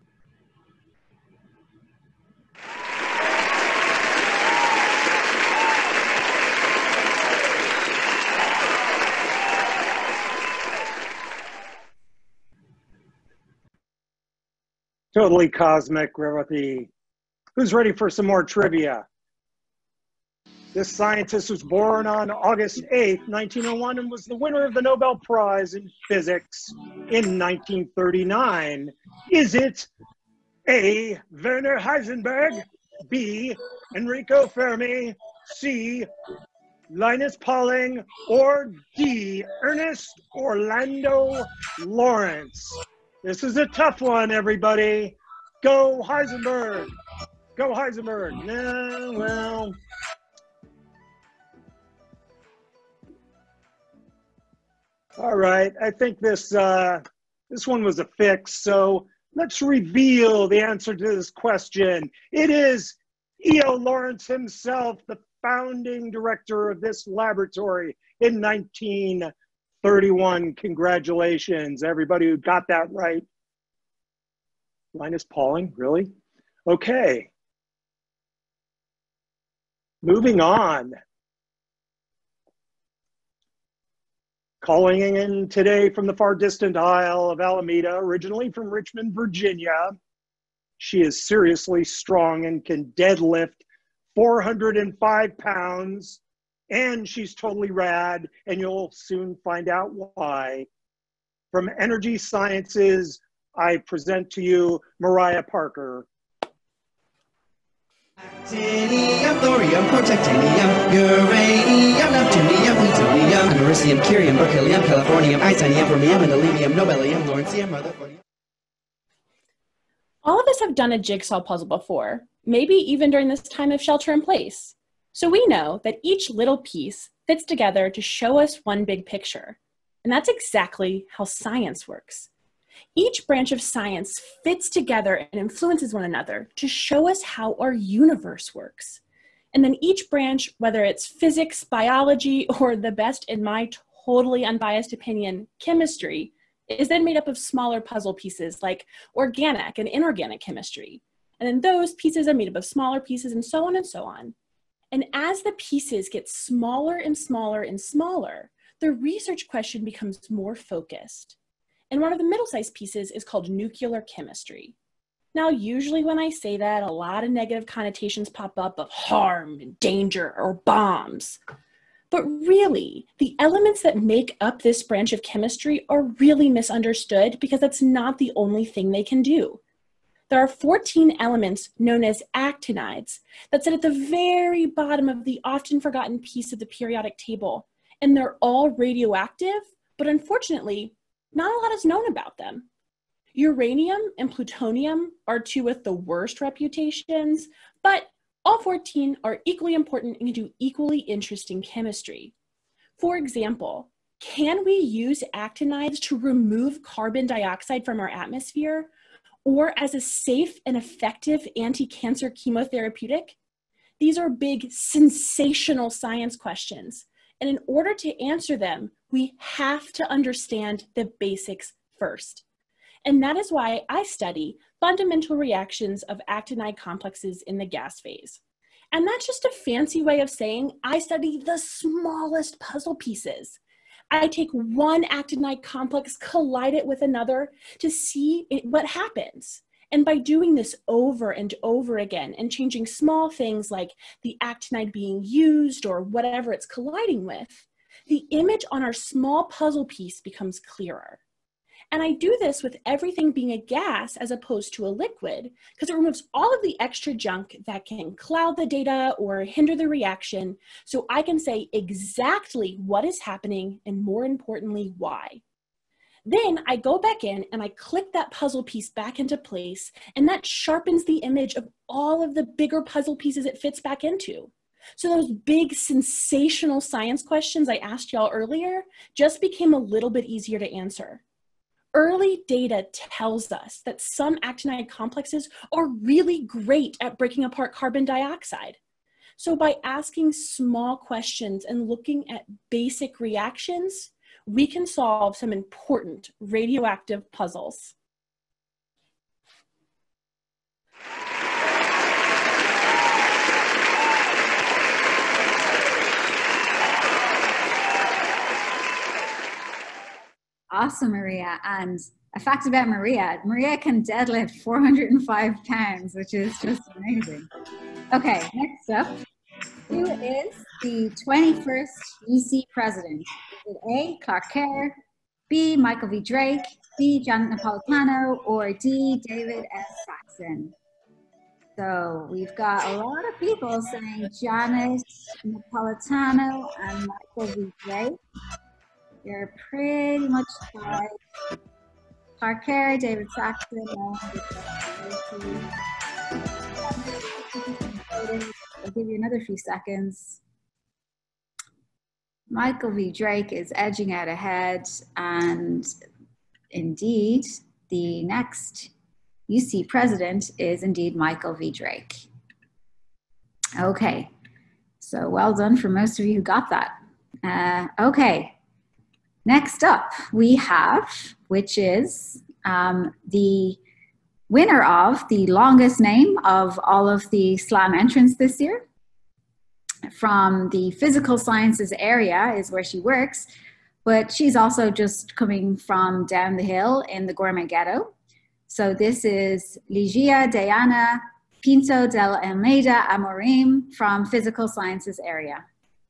Totally cosmic, Revathi. Who's ready for some more trivia? This scientist was born on August 8th, 1901, and was the winner of the Nobel Prize in Physics in 1939. Is it A, Werner Heisenberg, B, Enrico Fermi, C, Linus Pauling, or D, Ernest Orlando Lawrence? This is a tough one, everybody. Go Heisenberg. Go Heisenberg. No, well. All right, I think this one was a fix, so let's reveal the answer to this question. It is E.O. Lawrence himself, the founding director of this laboratory in 1931. Congratulations, everybody who got that right. Linus Pauling, really? Okay. Moving on. Calling in today from the far distant Isle of Alameda, originally from Richmond, Virginia. She is seriously strong and can deadlift 405 pounds, and she's totally rad, and you'll soon find out why. From Energy Sciences, I present to you Mariah Parker. Actinium, thorium, protactinium, uranium, neptunium, plutonium, americium, curium, berkelium, californium, itanium, fermium, and olivinium, nobelium, lawrencium, rutherfordium. All of us have done a jigsaw puzzle before, maybe even during this time of shelter in place. So we know that each little piece fits together to show us one big picture. And that's exactly how science works. Each branch of science fits together and influences one another to show us how our universe works. And then each branch, whether it's physics, biology, or the best, in my totally unbiased opinion, chemistry, is then made up of smaller puzzle pieces like organic and inorganic chemistry. And then those pieces are made up of smaller pieces, and so on and so on. And as the pieces get smaller and smaller and smaller, the research question becomes more focused. And one of the middle-sized pieces is called nuclear chemistry. Now, usually when I say that, a lot of negative connotations pop up of harm and danger or bombs. But really, the elements that make up this branch of chemistry are really misunderstood because that's not the only thing they can do. There are 14 elements known as actinides that sit at the very bottom of the often forgotten piece of the periodic table, and they're all radioactive, but unfortunately, not a lot is known about them. Uranium and plutonium are two with the worst reputations, but all 14 are equally important and can do equally interesting chemistry. For example, can we use actinides to remove carbon dioxide from our atmosphere, or as a safe and effective anti-cancer chemotherapeutic? These are big, sensational science questions. And in order to answer them, we have to understand the basics first. And that is why I study fundamental reactions of actinide complexes in the gas phase. And that's just a fancy way of saying I study the smallest puzzle pieces. I take one actinide complex, collide it with another to see what happens. And by doing this over and over again and changing small things like the actinide being used or whatever it's colliding with, the image on our small puzzle piece becomes clearer. And I do this with everything being a gas as opposed to a liquid, because it removes all of the extra junk that can cloud the data or hinder the reaction, so I can say exactly what is happening and, more importantly, why. Then I go back in and I click that puzzle piece back into place, and that sharpens the image of all of the bigger puzzle pieces it fits back into. So those big sensational science questions I asked y'all earlier just became a little bit easier to answer. Early data tells us that some actinide complexes are really great at breaking apart carbon dioxide. So by asking small questions and looking at basic reactions, we can solve some important radioactive puzzles. Awesome, Maria. And a fact about Maria, Maria can deadlift 405 pounds, which is just amazing. Okay, next up, who is the 21st UC president? Is it A, Clark Kerr, B, Michael V. Drake, C, Janet Napolitano, or D, David S. Saxon? So we've got a lot of people saying Janet Napolitano and Michael V. Drake. You're pretty much tied. Clark Kerr, David Saxon, I'll give you another few seconds. Michael V. Drake is edging out ahead, and indeed, the next UC president is indeed Michael V. Drake. Okay, so well done for most of you who got that. Okay. Next up, we have, which is the winner of the longest name of all of the SLAM entrants this year. From the physical sciences area is where she works, but she's also just coming from down the hill in the Gourmet Ghetto. So this is Ligia Diana Pinto del Almeida Amorim from physical sciences area.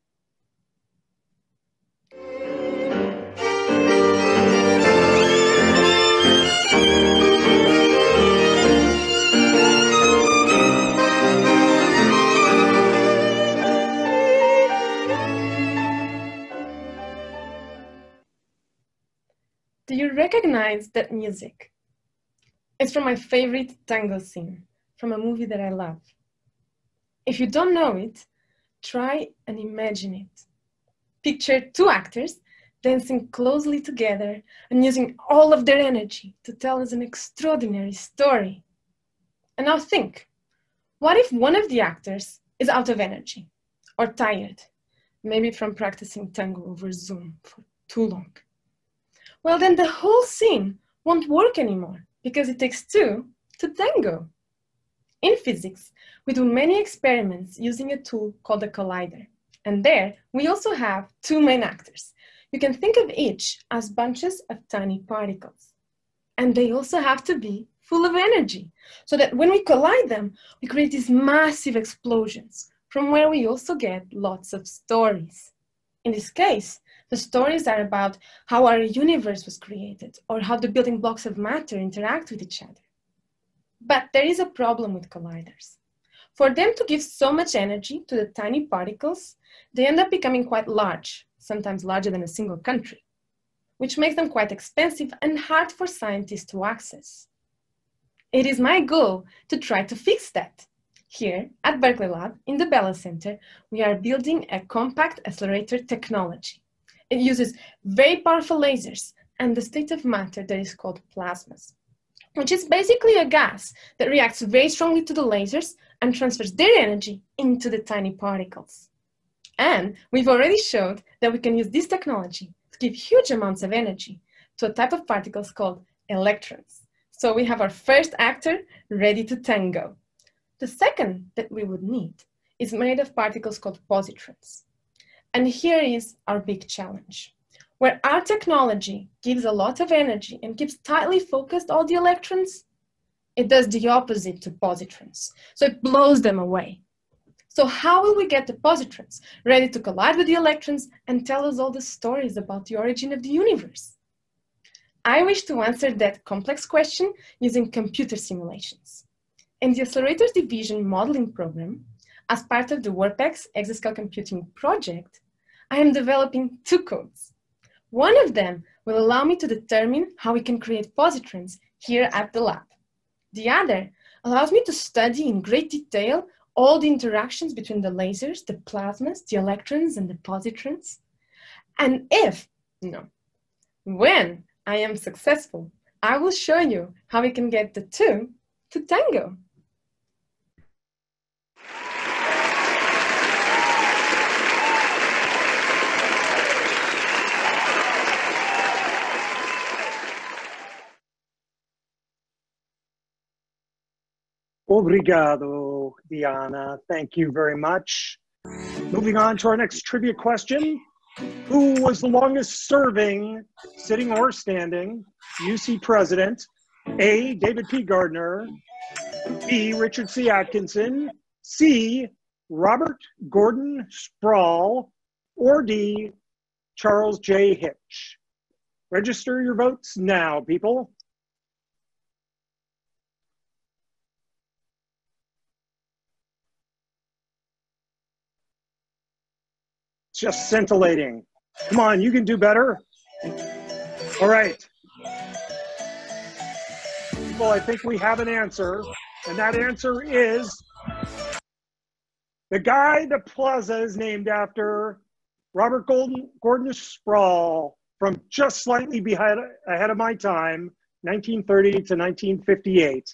Do you recognize that music? It's from my favorite tango scene, from a movie that I love. If you don't know it, try and imagine it. Picture two actors dancing closely together and using all of their energy to tell us an extraordinary story. And now think, what if one of the actors is out of energy or tired, maybe from practicing tango over Zoom for too long? Well, then the whole scene won't work anymore because it takes two to tango. In physics, we do many experiments using a tool called a collider. And there, we also have two main actors. You can think of each as bunches of tiny particles. And they also have to be full of energy, so that when we collide them, we create these massive explosions, from where we also get lots of stories. In this case, the stories are about how our universe was created or how the building blocks of matter interact with each other. But there is a problem with colliders. For them to give so much energy to the tiny particles, they end up becoming quite large, sometimes larger than a single country, which makes them quite expensive and hard for scientists to access. It is my goal to try to fix that. Here at Berkeley Lab, in the Bella Center, we are building a compact accelerator technology. It uses very powerful lasers and the state of matter that is called plasmas, which is basically a gas that reacts very strongly to the lasers and transfers their energy into the tiny particles. And we've already showed that we can use this technology to give huge amounts of energy to a type of particles called electrons. So we have our first actor ready to tango. The second that we would need is made of particles called positrons. And here is our big challenge. Where our technology gives a lot of energy and keeps tightly focused all the electrons, it does the opposite to positrons. So it blows them away. So how will we get the positrons ready to collide with the electrons and tell us all the stories about the origin of the universe? I wish to answer that complex question using computer simulations. In the Accelerators Division modeling program, as part of the WARPEX exascale computing project, I am developing two codes. One of them will allow me to determine how we can create positrons here at the lab. The other allows me to study in great detail all the interactions between the lasers, the plasmas, the electrons, and the positrons. And when I am successful, I will show you how we can get the two to tango. Obrigado, Diana. Thank you very much. Moving on to our next trivia question. Who was the longest serving, sitting or standing, UC president? A, David P. Gardner. B, Richard C. Atkinson. C, Robert Gordon Sproul. Or D, Charles J. Hitch. Register your votes now, people. Just scintillating. Come on, you can do better. All right. Well, I think we have an answer, and that answer is the guy the plaza is named after, Robert Gordon Sproul, from just slightly ahead of my time, 1930 to 1958.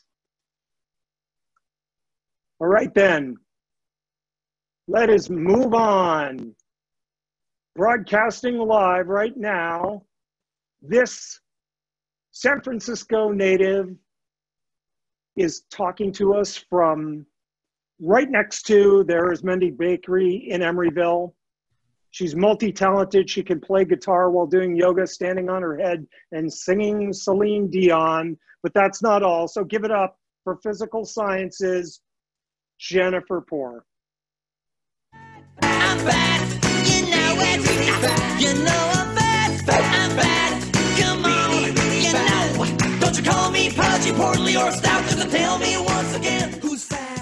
All right then, let us move on. Broadcasting live right now, this San Francisco native is talking to us from right next to their Arizmendi Bakery in Emeryville. She's multi-talented. She can play guitar while doing yoga, standing on her head and singing Celine Dion, but that's not all. So give it up for physical sciences, Jennifer Poor. I'm bad, you know it. You know I'm bad, I'm bad. Come on, you know. Don't you call me pudgy, portly, or stout, just tell me once again who's fat.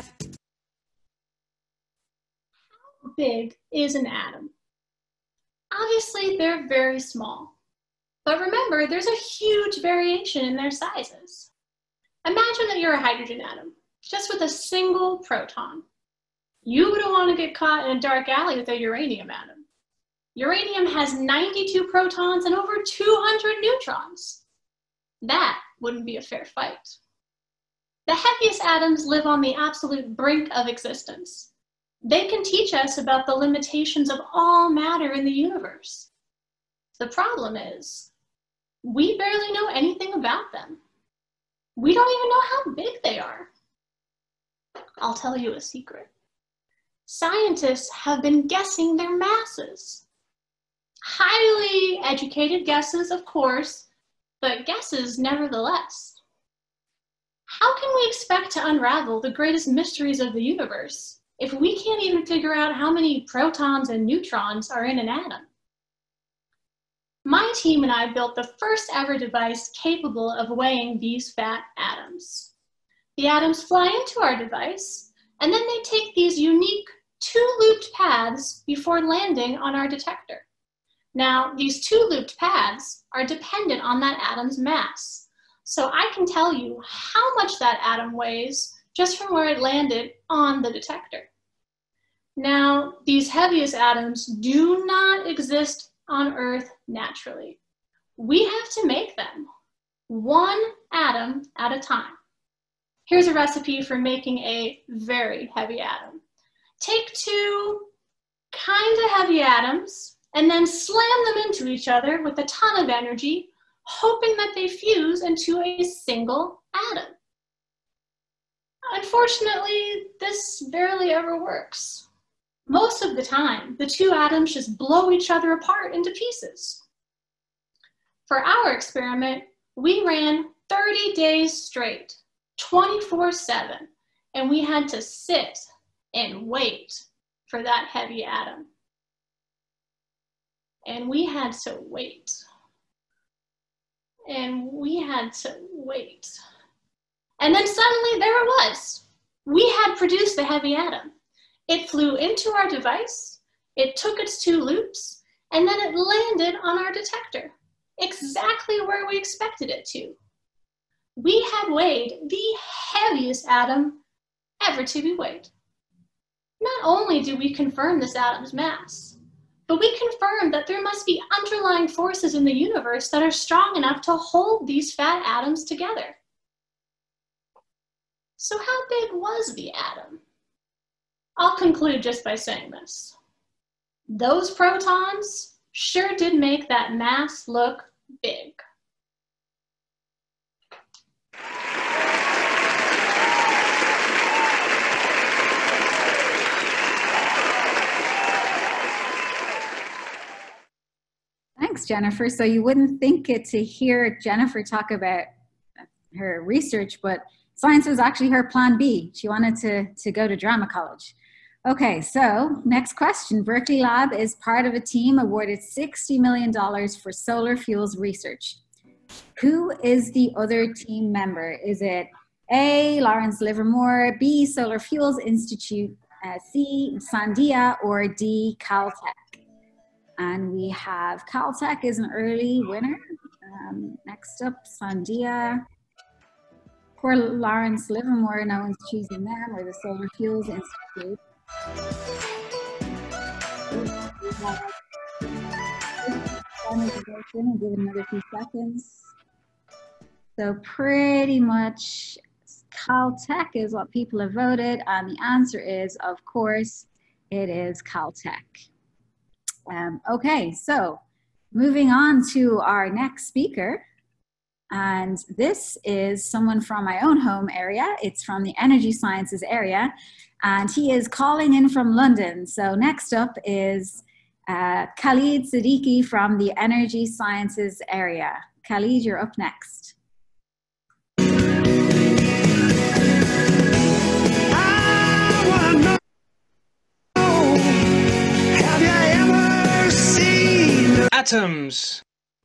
How big is an atom? Obviously, they're very small. But remember, there's a huge variation in their sizes. Imagine that you're a hydrogen atom, just with a single proton. You wouldn't want to get caught in a dark alley with a uranium atom. Uranium has 92 protons and over 200 neutrons. That wouldn't be a fair fight. The heaviest atoms live on the absolute brink of existence. They can teach us about the limitations of all matter in the universe. The problem is, we barely know anything about them. We don't even know how big they are. I'll tell you a secret. Scientists have been guessing their masses. Highly educated guesses, of course, but guesses nevertheless. How can we expect to unravel the greatest mysteries of the universe if we can't even figure out how many protons and neutrons are in an atom? My team and I built the first ever device capable of weighing these fat atoms. The atoms fly into our device, and then they take these unique two-looped paths before landing on our detector. Now, these two-looped paths are dependent on that atom's mass. So I can tell you how much that atom weighs just from where it landed on the detector. Now, these heaviest atoms do not exist on Earth naturally. We have to make them, one atom at a time. Here's a recipe for making a very heavy atom. Take two kind of heavy atoms and then slam them into each other with a ton of energy, hoping that they fuse into a single atom. Unfortunately, this barely ever works. Most of the time, the two atoms just blow each other apart into pieces. For our experiment, we ran 30 days straight, 24/7, and we had to sit and wait for that heavy atom. And we had to wait. And we had to wait. And then suddenly there it was. We had produced the heavy atom. It flew into our device, it took its two loops, and then it landed on our detector, exactly where we expected it to. We had weighed the heaviest atom ever to be weighed. Not only do we confirm this atom's mass, but we confirm that there must be underlying forces in the universe that are strong enough to hold these fat atoms together. So how big was the atom? I'll conclude just by saying this. Those protons sure did make that mass look big. Thanks, Jennifer. So you wouldn't think it to hear Jennifer talk about her research, but science was actually her plan B. She wanted to go to drama college. Okay, so next question. Berkeley Lab is part of a team awarded $60 million for solar fuels research. Who is the other team member? Is it A, Lawrence Livermore, B, Solar Fuels Institute, C, Sandia, or D, Caltech? And we have Caltech is an early winner. Next up, Sandia. Poor Lawrence Livermore, no one's choosing them, or the Solar Fuels Institute. And give it another few seconds. So pretty much Caltech is what people have voted, and the answer is, of course, it is Caltech. Okay, so moving on to our next speaker. And this is someone from my own home area. It's from the energy sciences area, and he is calling in from London. So next up is Khalid Siddiqui from the energy sciences area. Khalid, you're up next. Have you ever seen atoms?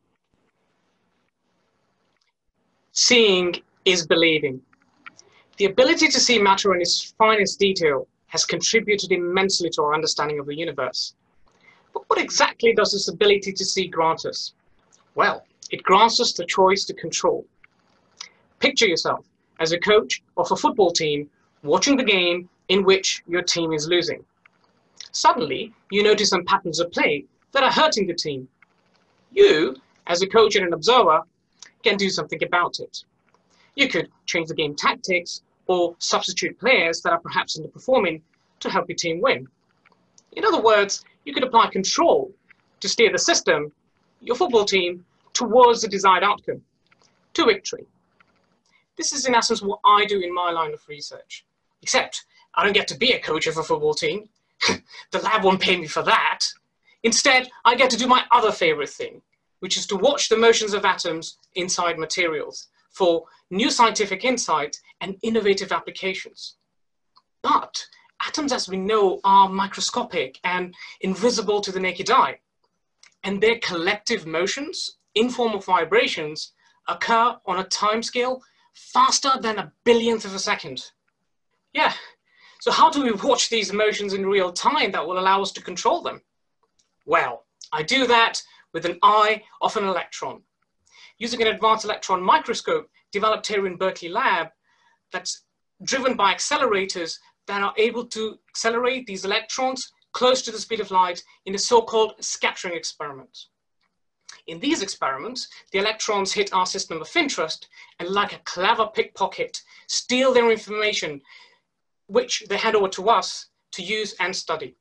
Seeing is believing. The ability to see matter in its finest detail has contributed immensely to our understanding of the universe. But what exactly does this ability to see grant us? Well, it grants us the choice to control. Picture yourself as a coach of a football team watching the game in which your team is losing. Suddenly, you notice some patterns of play that are hurting the team. You, as a coach and an observer, can do something about it. You could change the game tactics or substitute players that are perhaps underperforming to help your team win. In other words, you could apply control to steer the system, your football team, towards the desired outcome, to victory. This is in essence what I do in my line of research. Except I don't get to be a coach of a football team. The lab won't pay me for that. Instead, I get to do my other favorite thing, which is to watch the motions of atoms inside materials for new scientific insight and innovative applications. But atoms, as we know, are microscopic and invisible to the naked eye. and their collective motions, informal vibrations, occur on a timescale faster than a billionth of a second. Yeah, so how do we watch these motions in real time that will allow us to control them? Well, I do that with an eye of an electron. Using an advanced electron microscope developed here in Berkeley Lab that's driven by accelerators that are able to accelerate these electrons close to the speed of light in a so-called scattering experiment. In these experiments, the electrons hit our system of interest and, like a clever pickpocket, steal their information, which they hand over to us to use and study.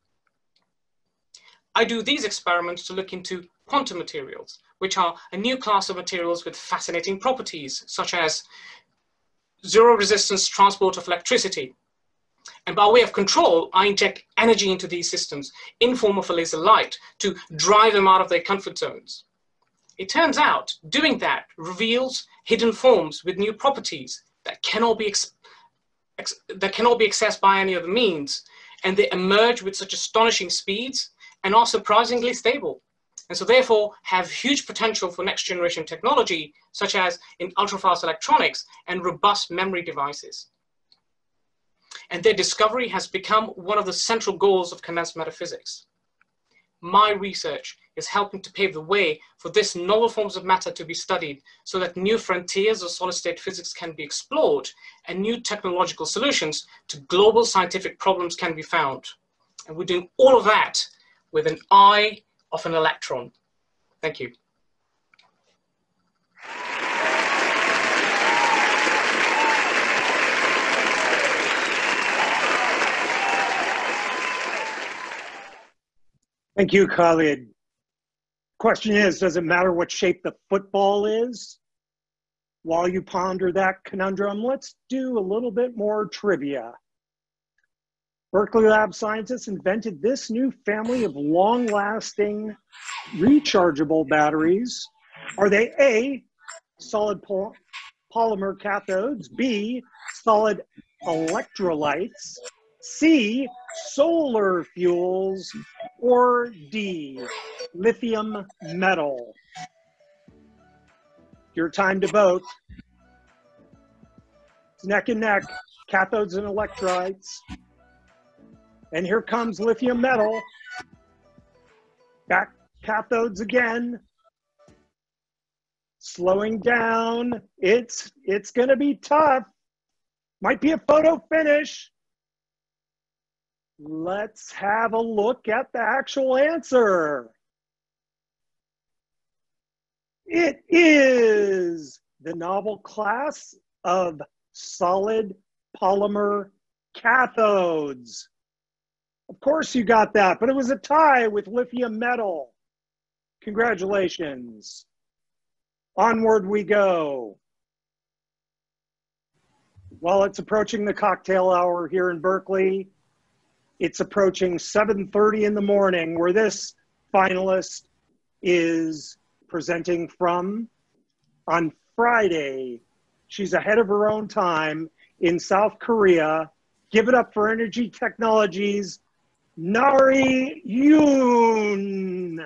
I do these experiments to look into quantum materials, which are a new class of materials with fascinating properties, such as zero resistance transport of electricity. And by way of control, I inject energy into these systems in form of a laser light to drive them out of their comfort zones. It turns out doing that reveals hidden forms with new properties that cannot be accessed by any other means, and they emerge with such astonishing speeds and are surprisingly stable, and so therefore have huge potential for next generation technology, such as in ultrafast electronics and robust memory devices. And their discovery has become one of the central goals of condensed matter physics. My research is helping to pave the way for this novel forms of matter to be studied so that new frontiers of solid-state physics can be explored and new technological solutions to global scientific problems can be found. And we're doing all of that with an eye of an electron. Thank you. Thank you, Khalid. Question is, does it matter what shape the football is? While you ponder that conundrum, let's do a little bit more trivia. Berkeley Lab scientists invented this new family of long-lasting rechargeable batteries. Are they A, solid polymer cathodes, B, solid electrolytes, C, solar fuels, or D, lithium metal? Your time to vote. It's neck and neck, cathodes and electrolytes. And here comes lithium metal. Back cathodes again. Slowing down. It's gonna be tough. Might be a photo finish. Let's have a look at the actual answer. It is the novel class of solid polymer cathodes. Of course you got that, but it was a tie with lithium metal. Congratulations. Onward we go. While it's approaching the cocktail hour here in Berkeley, it's approaching 7:30 in the morning where this finalist is presenting from on Friday. She's ahead of her own time in South Korea. Give it up for Energy Technologies, Nari Yoon.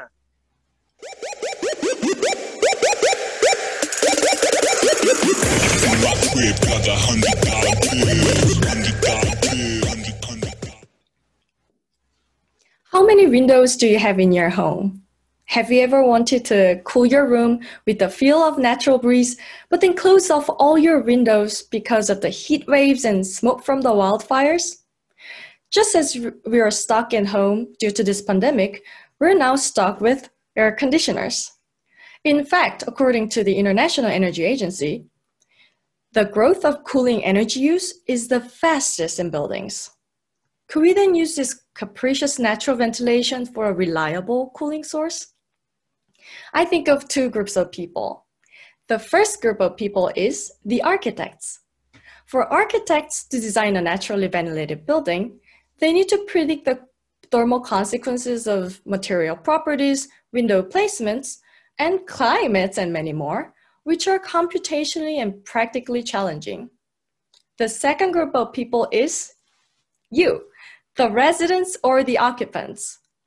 How many windows do you have in your home? Have you ever wanted to cool your room with the feel of natural breeze, but then close off all your windows because of the heat waves and smoke from the wildfires? Just as we are stuck in home due to this pandemic, we're now stuck with air conditioners. In fact, according to the International Energy Agency, the growth of cooling energy use is the fastest in buildings. Could we then use this capricious natural ventilation for a reliable cooling source? I think of two groups of people. The first group of people is the architects. For architects to design a naturally ventilated building, they need to predict the thermal consequences of material properties, window placements, and climates, and many more, which are computationally and practically challenging. The second group of people is you, the residents or the occupants.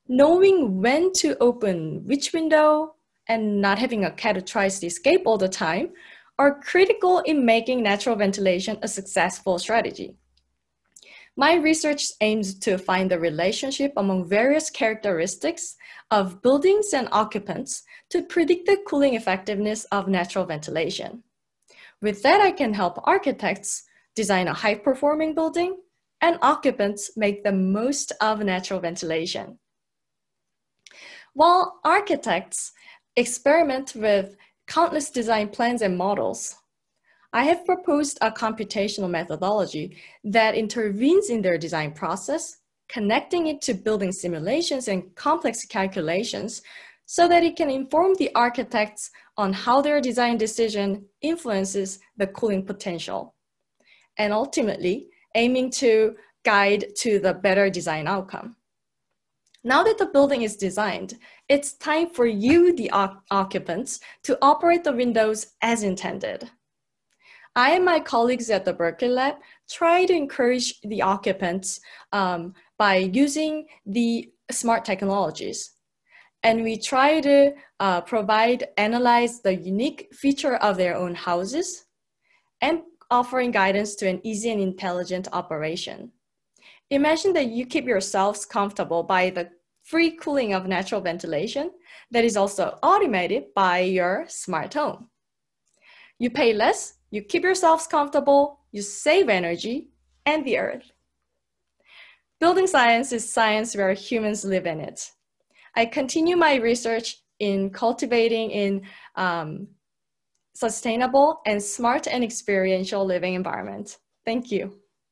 knowing when to open which window, and not having a cat who tries to escape all the time are critical in making natural ventilation a successful strategy. My research aims to find the relationship among various characteristics of buildings and occupants to predict the cooling effectiveness of natural ventilation. With that, I can help architects design a high-performing building and occupants make the most of natural ventilation. While architects experiment with countless design plans and models, I have proposed a computational methodology that intervenes in their design process, connecting it to building simulations and complex calculations so that it can inform the architects on how their design decision influences the cooling potential, and ultimately aiming to guide to the better design outcome. Now that the building is designed, it's time for you, the occupants, to operate the windows as intended. I and my colleagues at the Berkeley Lab try to encourage the occupants by using the smart technologies. And we try to analyze the unique feature of their own houses and offering guidance to an easy and intelligent operation. Imagine that you keep yourselves comfortable by the free cooling of natural ventilation that is also automated by your smart home. You pay less, you keep yourselves comfortable, you save energy and the earth. Building science is science where humans live in it. I continue my research in cultivating in sustainable and smart and experiential living environment. Thank you.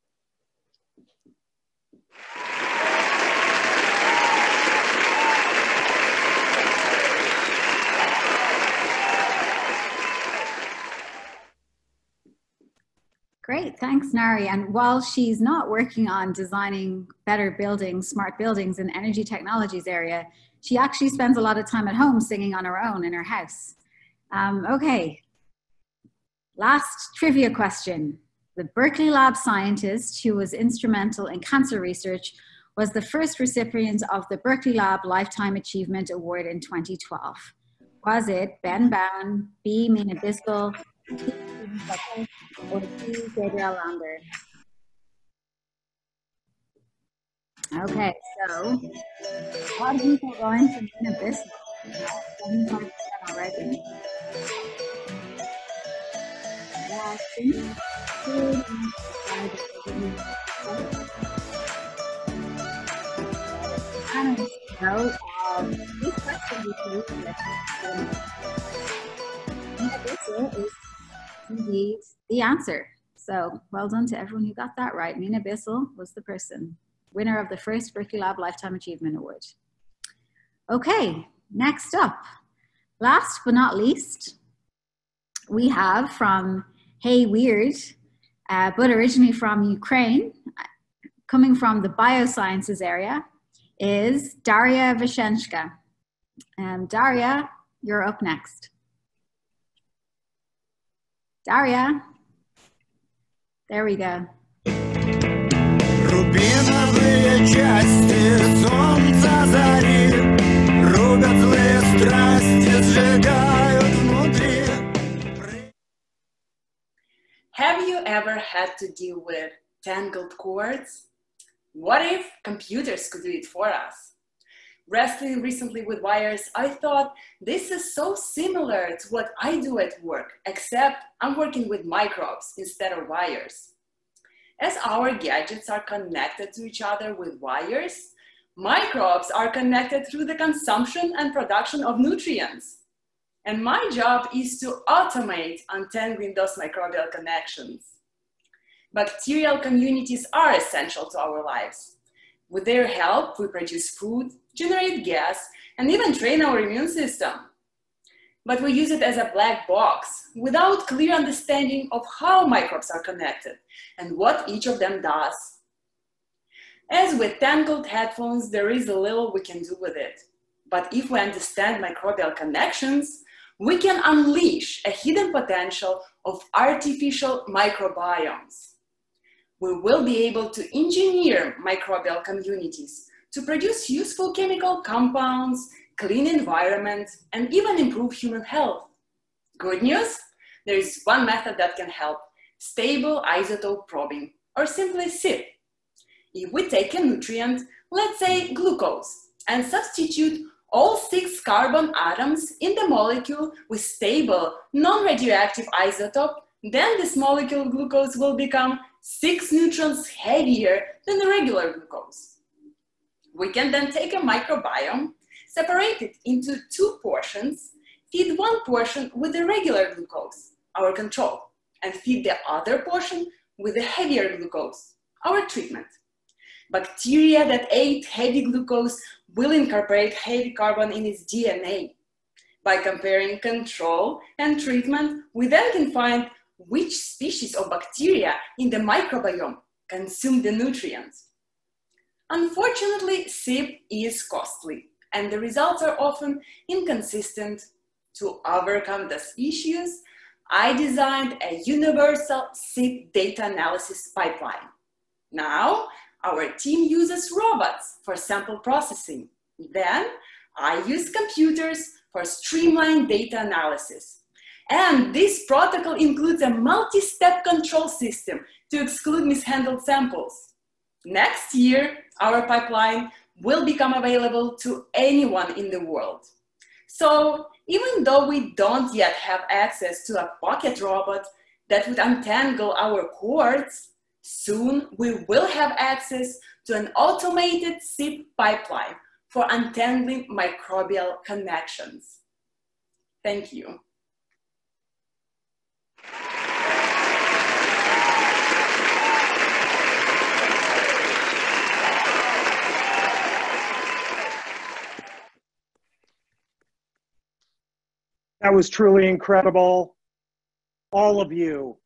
Great, thanks, Nari. And while she's not working on designing better buildings, smart buildings in the energy technologies area, she actually spends a lot of time at home singing on her own in her house. Okay, last trivia question. The Berkeley Lab scientist who was instrumental in cancer research was the first recipient of the Berkeley Lab Lifetime Achievement Award in 2012. Was it Ben Bowen, B. Mina Bissell, C. or C. Gabriel Lander? Okay, so a lot of people going to Mina Bissell. 75% already. This question Mina Bissell is indeed the answer. So well done to everyone who got that right. Mina Bissell was the person, winner of the first Berkeley Lab Lifetime Achievement Award. Okay, next up, last but not least, we have from Hey Weird, but originally from Ukraine, coming from the biosciences area, is Daria Vishenska. Daria, you're up next. Daria, there we go. Рубиновые части солнца зари рубят злые страсти, сжигают внутри. Have you ever had to deal with tangled cords? What if computers could do it for us? Wrestling recently with wires, I thought this is so similar to what I do at work, except I'm working with microbes instead of wires. As our gadgets are connected to each other with wires, microbes are connected through the consumption and production of nutrients. And my job is to automate untangling those microbial connections. Bacterial communities are essential to our lives. With their help, we produce food, generate gas, and even train our immune system. But we use it as a black box without clear understanding of how microbes are connected and what each of them does. As with tangled headphones, there is little we can do with it. But if we understand microbial connections, we can unleash a hidden potential of artificial microbiomes. We will be able to engineer microbial communities to produce useful chemical compounds, clean environment, and even improve human health. Good news, there is one method that can help: stable isotope probing, or simply SIP. If we take a nutrient, let's say glucose, and substitute all 6 carbon atoms in the molecule with stable, non-radioactive isotope, then this molecule glucose will become 6 neutrons heavier than the regular glucose. We can then take a microbiome, separate it into 2 portions, feed one portion with the regular glucose, our control, and feed the other portion with the heavier glucose, our treatment. Bacteria that ate heavy glucose will incorporate heavy carbon in its DNA. By comparing control and treatment, we then can find which species of bacteria in the microbiome consume the nutrients. Unfortunately, SIP is costly, and the results are often inconsistent. To overcome these issues, I designed a universal SIP data analysis pipeline. Now, our team uses robots for sample processing. Then, I use computers for streamlined data analysis. And this protocol includes a multi-step control system to exclude mishandled samples. Next year, our pipeline will become available to anyone in the world. So, even though we don't yet have access to a pocket robot that would untangle our cords, soon we will have access to an automated SIP pipeline for untangling microbial connections. Thank you. That was truly incredible. All of you.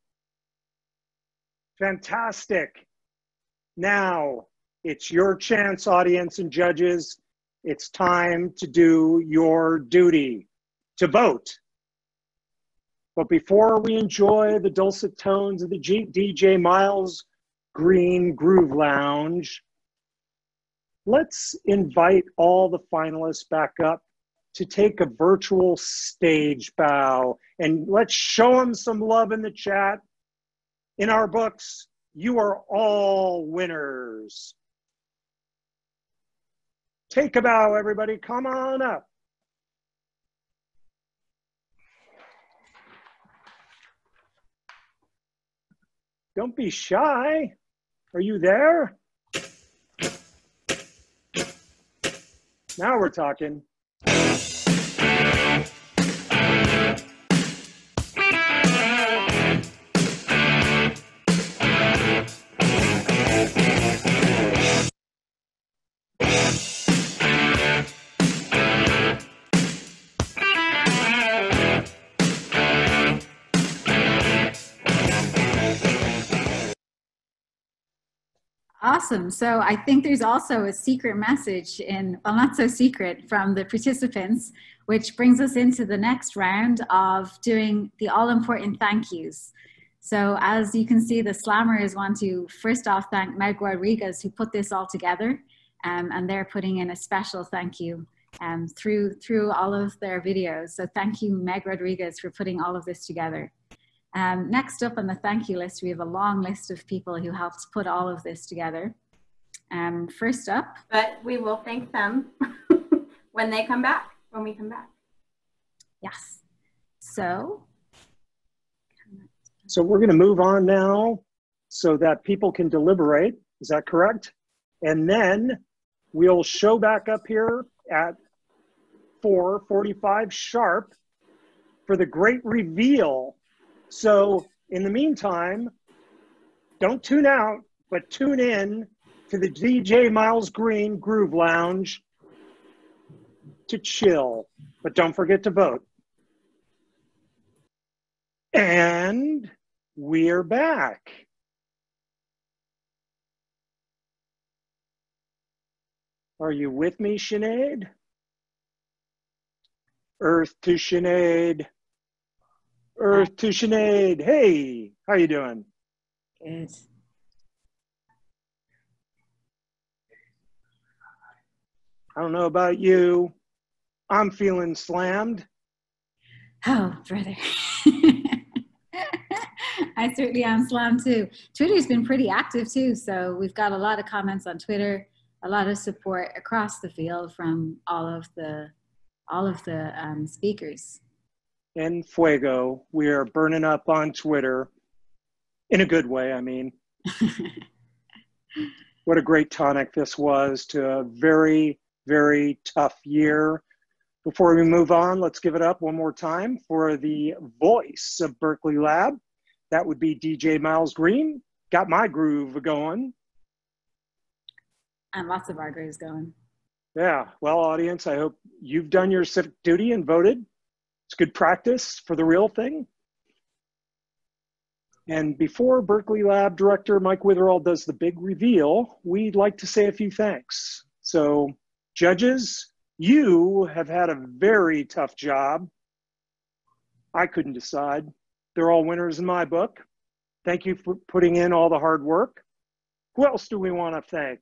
Fantastic. Now, it's your chance, audience and judges. It's time to do your duty, to vote. But before we enjoy the dulcet tones of the DJ Miles Green Groove Lounge, let's invite all the finalists back up to take a virtual stage bow, and let's show them some love in the chat. In our books, you are all winners. Take a bow, everybody. Come on up. Don't be shy. Are you there? Now we're talking. Awesome. So I think there's also a secret message in, well, not so secret, from the participants, which brings us into the next round of doing the all-important thank yous. So as you can see, the slammers want to first off thank Meg Rodriguez, who put this all together, and they're putting in a special thank you through all of their videos. So thank you, Meg Rodriguez, for putting all of this together. Next up on the thank you list, we have a long list of people who helped put all of this together. First up. But we will thank them when they come back, when we come back. Yes. So we're going to move on now so that people can deliberate. Is that correct? And then we'll show back up here at 4:45 sharp for the great reveal. So in the meantime, don't tune out, but tune in to the DJ Miles Green Groove Lounge to chill. But don't forget to vote. And we're back. Are you with me, Sinead? Earth to Sinead. Earth to Sinead. Hey, how you doing? Good. I don't know about you. I'm feeling slammed. Oh, brother. I certainly am slammed too. Twitter's been pretty active too, so we've got a lot of comments on Twitter, a lot of support across the field from all of the speakers. En fuego. We are burning up on Twitter. In a good way, I mean. What a great tonic this was to a very, very tough year. Before we move on, let's give it up one more time for the voice of Berkeley Lab. That would be DJ Miles Green. Got my groove going. And lots of our grooves going. Yeah, well, audience, I hope you've done your civic duty and voted. It's good practice for the real thing. And before Berkeley Lab Director Mike Witherall does the big reveal, we'd like to say a few thanks. So, judges, you have had a very tough job. I couldn't decide. They're all winners in my book. Thank you for putting in all the hard work. Who else do we want to thank?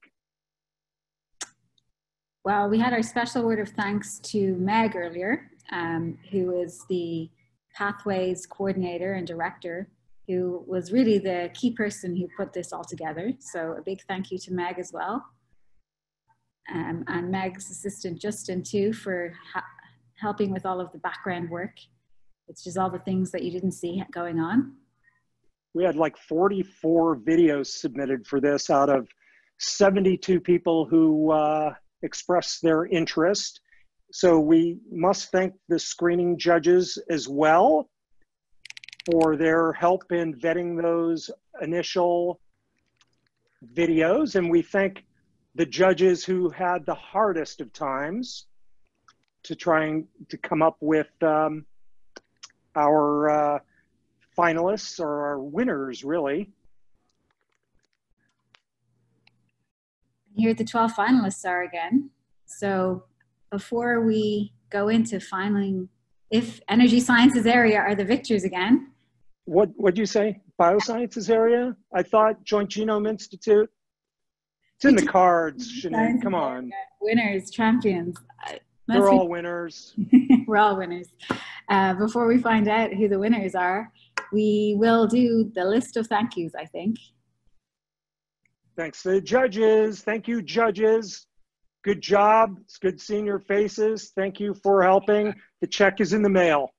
Well, we had our special word of thanks to Meg earlier, who is the Pathways Coordinator and Director, who was really the key person who put this all together. So a big thank you to Meg as well. And Meg's assistant Justin too for helping with all of the background work. It's just all the things that you didn't see going on. We had like 44 videos submitted for this out of 72 people who expressed their interest. So we must thank the screening judges as well for their help in vetting those initial videos. And we thank the judges who had the hardest of times to trying to come up with our finalists or our winners, really. Here the 12 finalists are again. So before we go into finaling, if energy sciences area are the victors again. What'd you say? Biosciences area? I thought Joint Genome Institute. It's in the cards, Sinead, come on. Winners, champions. They're all winners. We're all winners. Before we find out who the winners are, we will do the list of thank yous, I think. Thanks to the judges. Thank you, judges. Good job. It's good seeing your faces. Thank you for helping. The check is in the mail.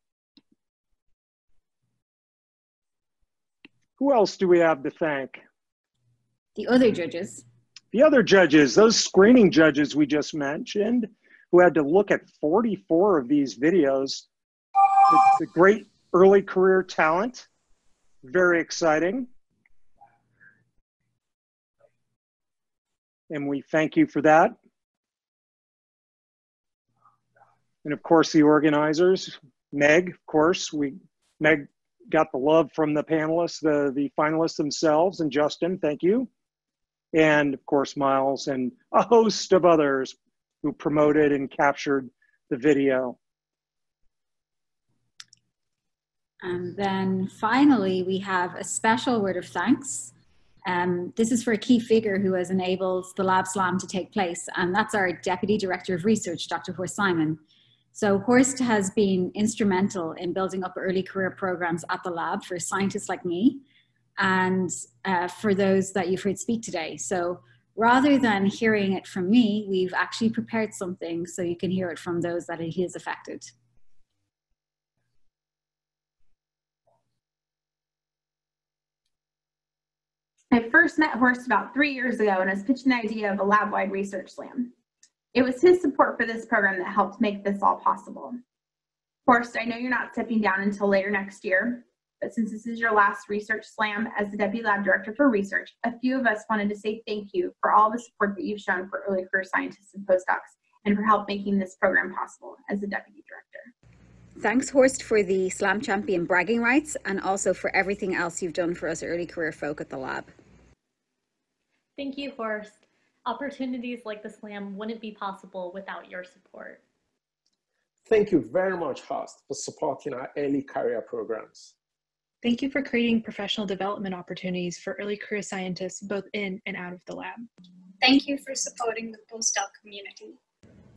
Who else do we have to thank? The other judges. The other judges, those screening judges we just mentioned, who had to look at 44 of these videos. It's a great early career talent. Very exciting. And we thank you for that. And of course, the organizers, Meg, of course, Meg got the love from the panelists, the finalists themselves, and Justin, thank you. And of course, Miles and a host of others who promoted and captured the video. And then finally, we have a special word of thanks. This is for a key figure who has enabled the Lab SLAM to take place, and that's our Deputy Director of Research, Dr. Horst Simon. So Horst has been instrumental in building up early career programs at the lab for scientists like me, and for those that you've heard speak today. So rather than hearing it from me, we've actually prepared something so you can hear it from those that he has affected. I first met Horst about 3 years ago and was pitching the idea of a lab-wide research slam. It was his support for this program that helped make this all possible. Horst, I know you're not stepping down until later next year, but since this is your last research slam as the Deputy Lab Director for Research, a few of us wanted to say thank you for all the support that you've shown for early career scientists and postdocs and for help making this program possible as the Deputy Director. Thanks, Horst, for the SLAM Champion bragging rights and also for everything else you've done for us early career folk at the lab. Thank you, Horst. Opportunities like the SLAM wouldn't be possible without your support. Thank you very much, Horst, for supporting our early career programs. Thank you for creating professional development opportunities for early career scientists both in and out of the lab. Thank you for supporting the postdoc community.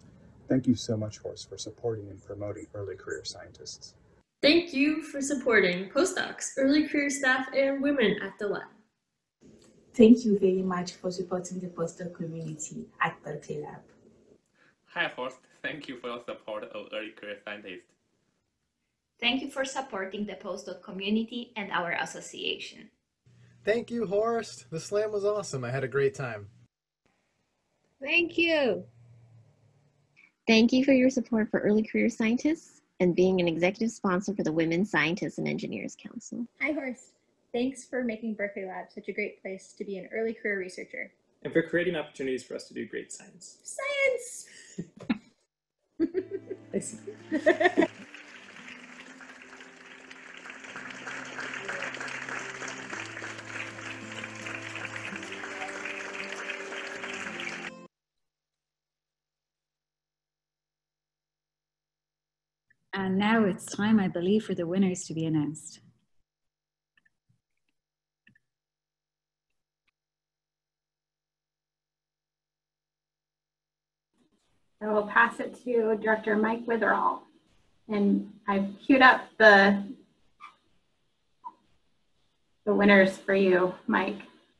Thank you so much, Horst, for supporting and promoting early career scientists. Thank you for supporting postdocs, early career staff, and women at the lab. Thank you very much for supporting the postdoc community at Berkeley Lab. Hi, Horst. Thank you for your support of early career scientists. Thank you for supporting the postdoc community and our association. Thank you, Horst. The SLAM was awesome. I had a great time. Thank you. Thank you for your support for early career scientists and being an executive sponsor for the Women Scientists and Engineers Council. Hi, Horst. Thanks for making Berkeley Lab such a great place to be an early career researcher. And for creating opportunities for us to do great science. Science! I see. And now it's time, I believe, for the winners to be announced. I will pass it to Director Mike Witherall. And I've queued up the winners for you, Mike.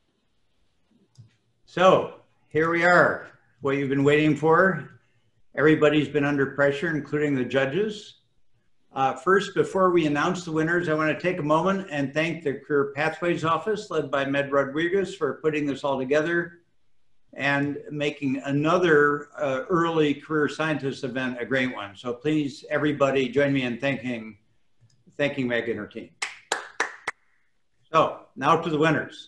So here we are, what you've been waiting for. Everybody's been under pressure, including the judges. First, before we announce the winners, I want to take a moment and thank the Career Pathways Office, led by Med Rodriguez, for putting this all together and making another early career scientist event a great one. So please, everybody, join me in thanking Meg and her team. So now to the winners.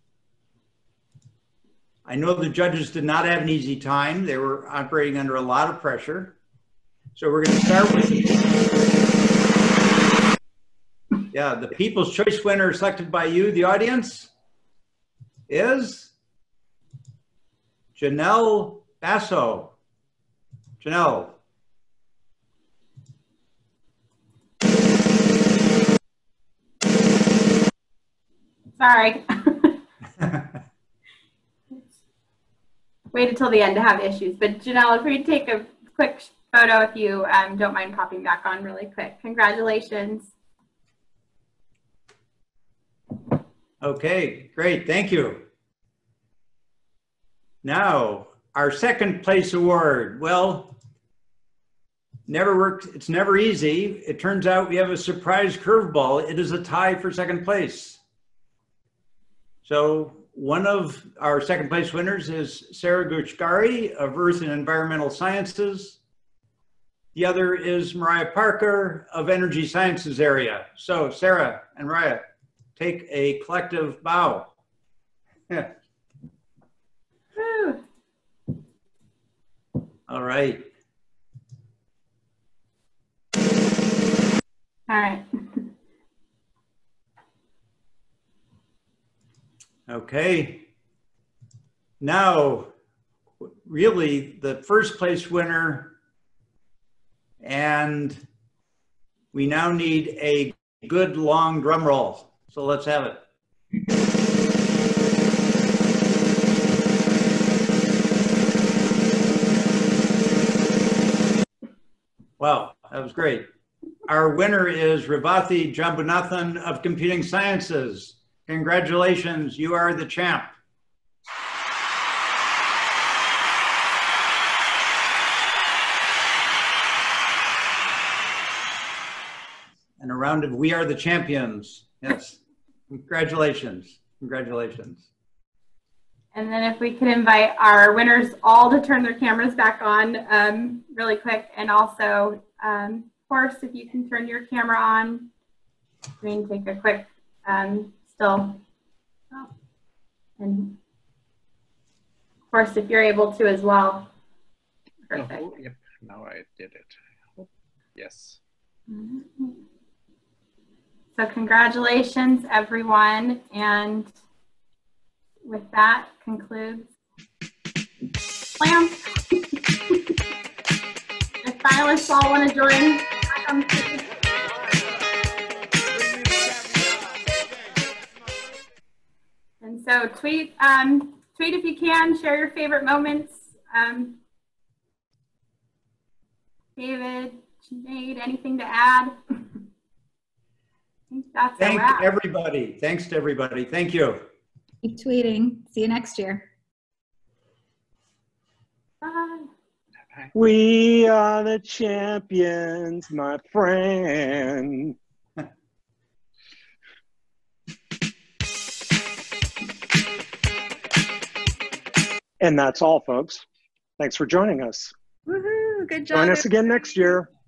I know the judges did not have an easy time. They were operating under a lot of pressure. So we're going to start with the People's Choice winner selected by you, the audience, is Janelle Basso. Janelle. Sorry. Wait until the end to have issues. But Janelle, if we take a quick photo, if you don't mind popping back on really quick. Congratulations. Okay, great, thank you. Now, our second place award. Well, never works, it's never easy. It turns out we have a surprise curveball. It is a tie for second place. So one of our second place winners is Sarah Guchgari of Earth and Environmental Sciences. The other is Mariah Parker of Energy Sciences area. So Sarah and Mariah, take a collective bow. Yeah. All right. All right. Okay. Now, really the first place winner, and we now need a good long drum roll. So let's have it. Wow, that was great. Our winner is Revathi Jambunathan of Computing Sciences. Congratulations, you are the champ. And a round of We Are the Champions. Yes, congratulations, congratulations. And then if we could invite our winners all to turn their cameras back on really quick. And also, Horst, if you can turn your camera on, we can take a quick still. And Horst, if you're able to as well. Perfect. Oh, yep, now I did it. Yes. So congratulations, everyone. And with that concludes SLAM. If finalists all want to join, and so tweet if you can, share your favorite moments. David, Sinead, anything to add? I think that's a Thank wrap. everybody. Thanks to everybody. Thank you. Keep tweeting. See you next year. Bye. We are the champions, my friend. And that's all, folks. Thanks for joining us. Woohoo! Good job. Join us again next year.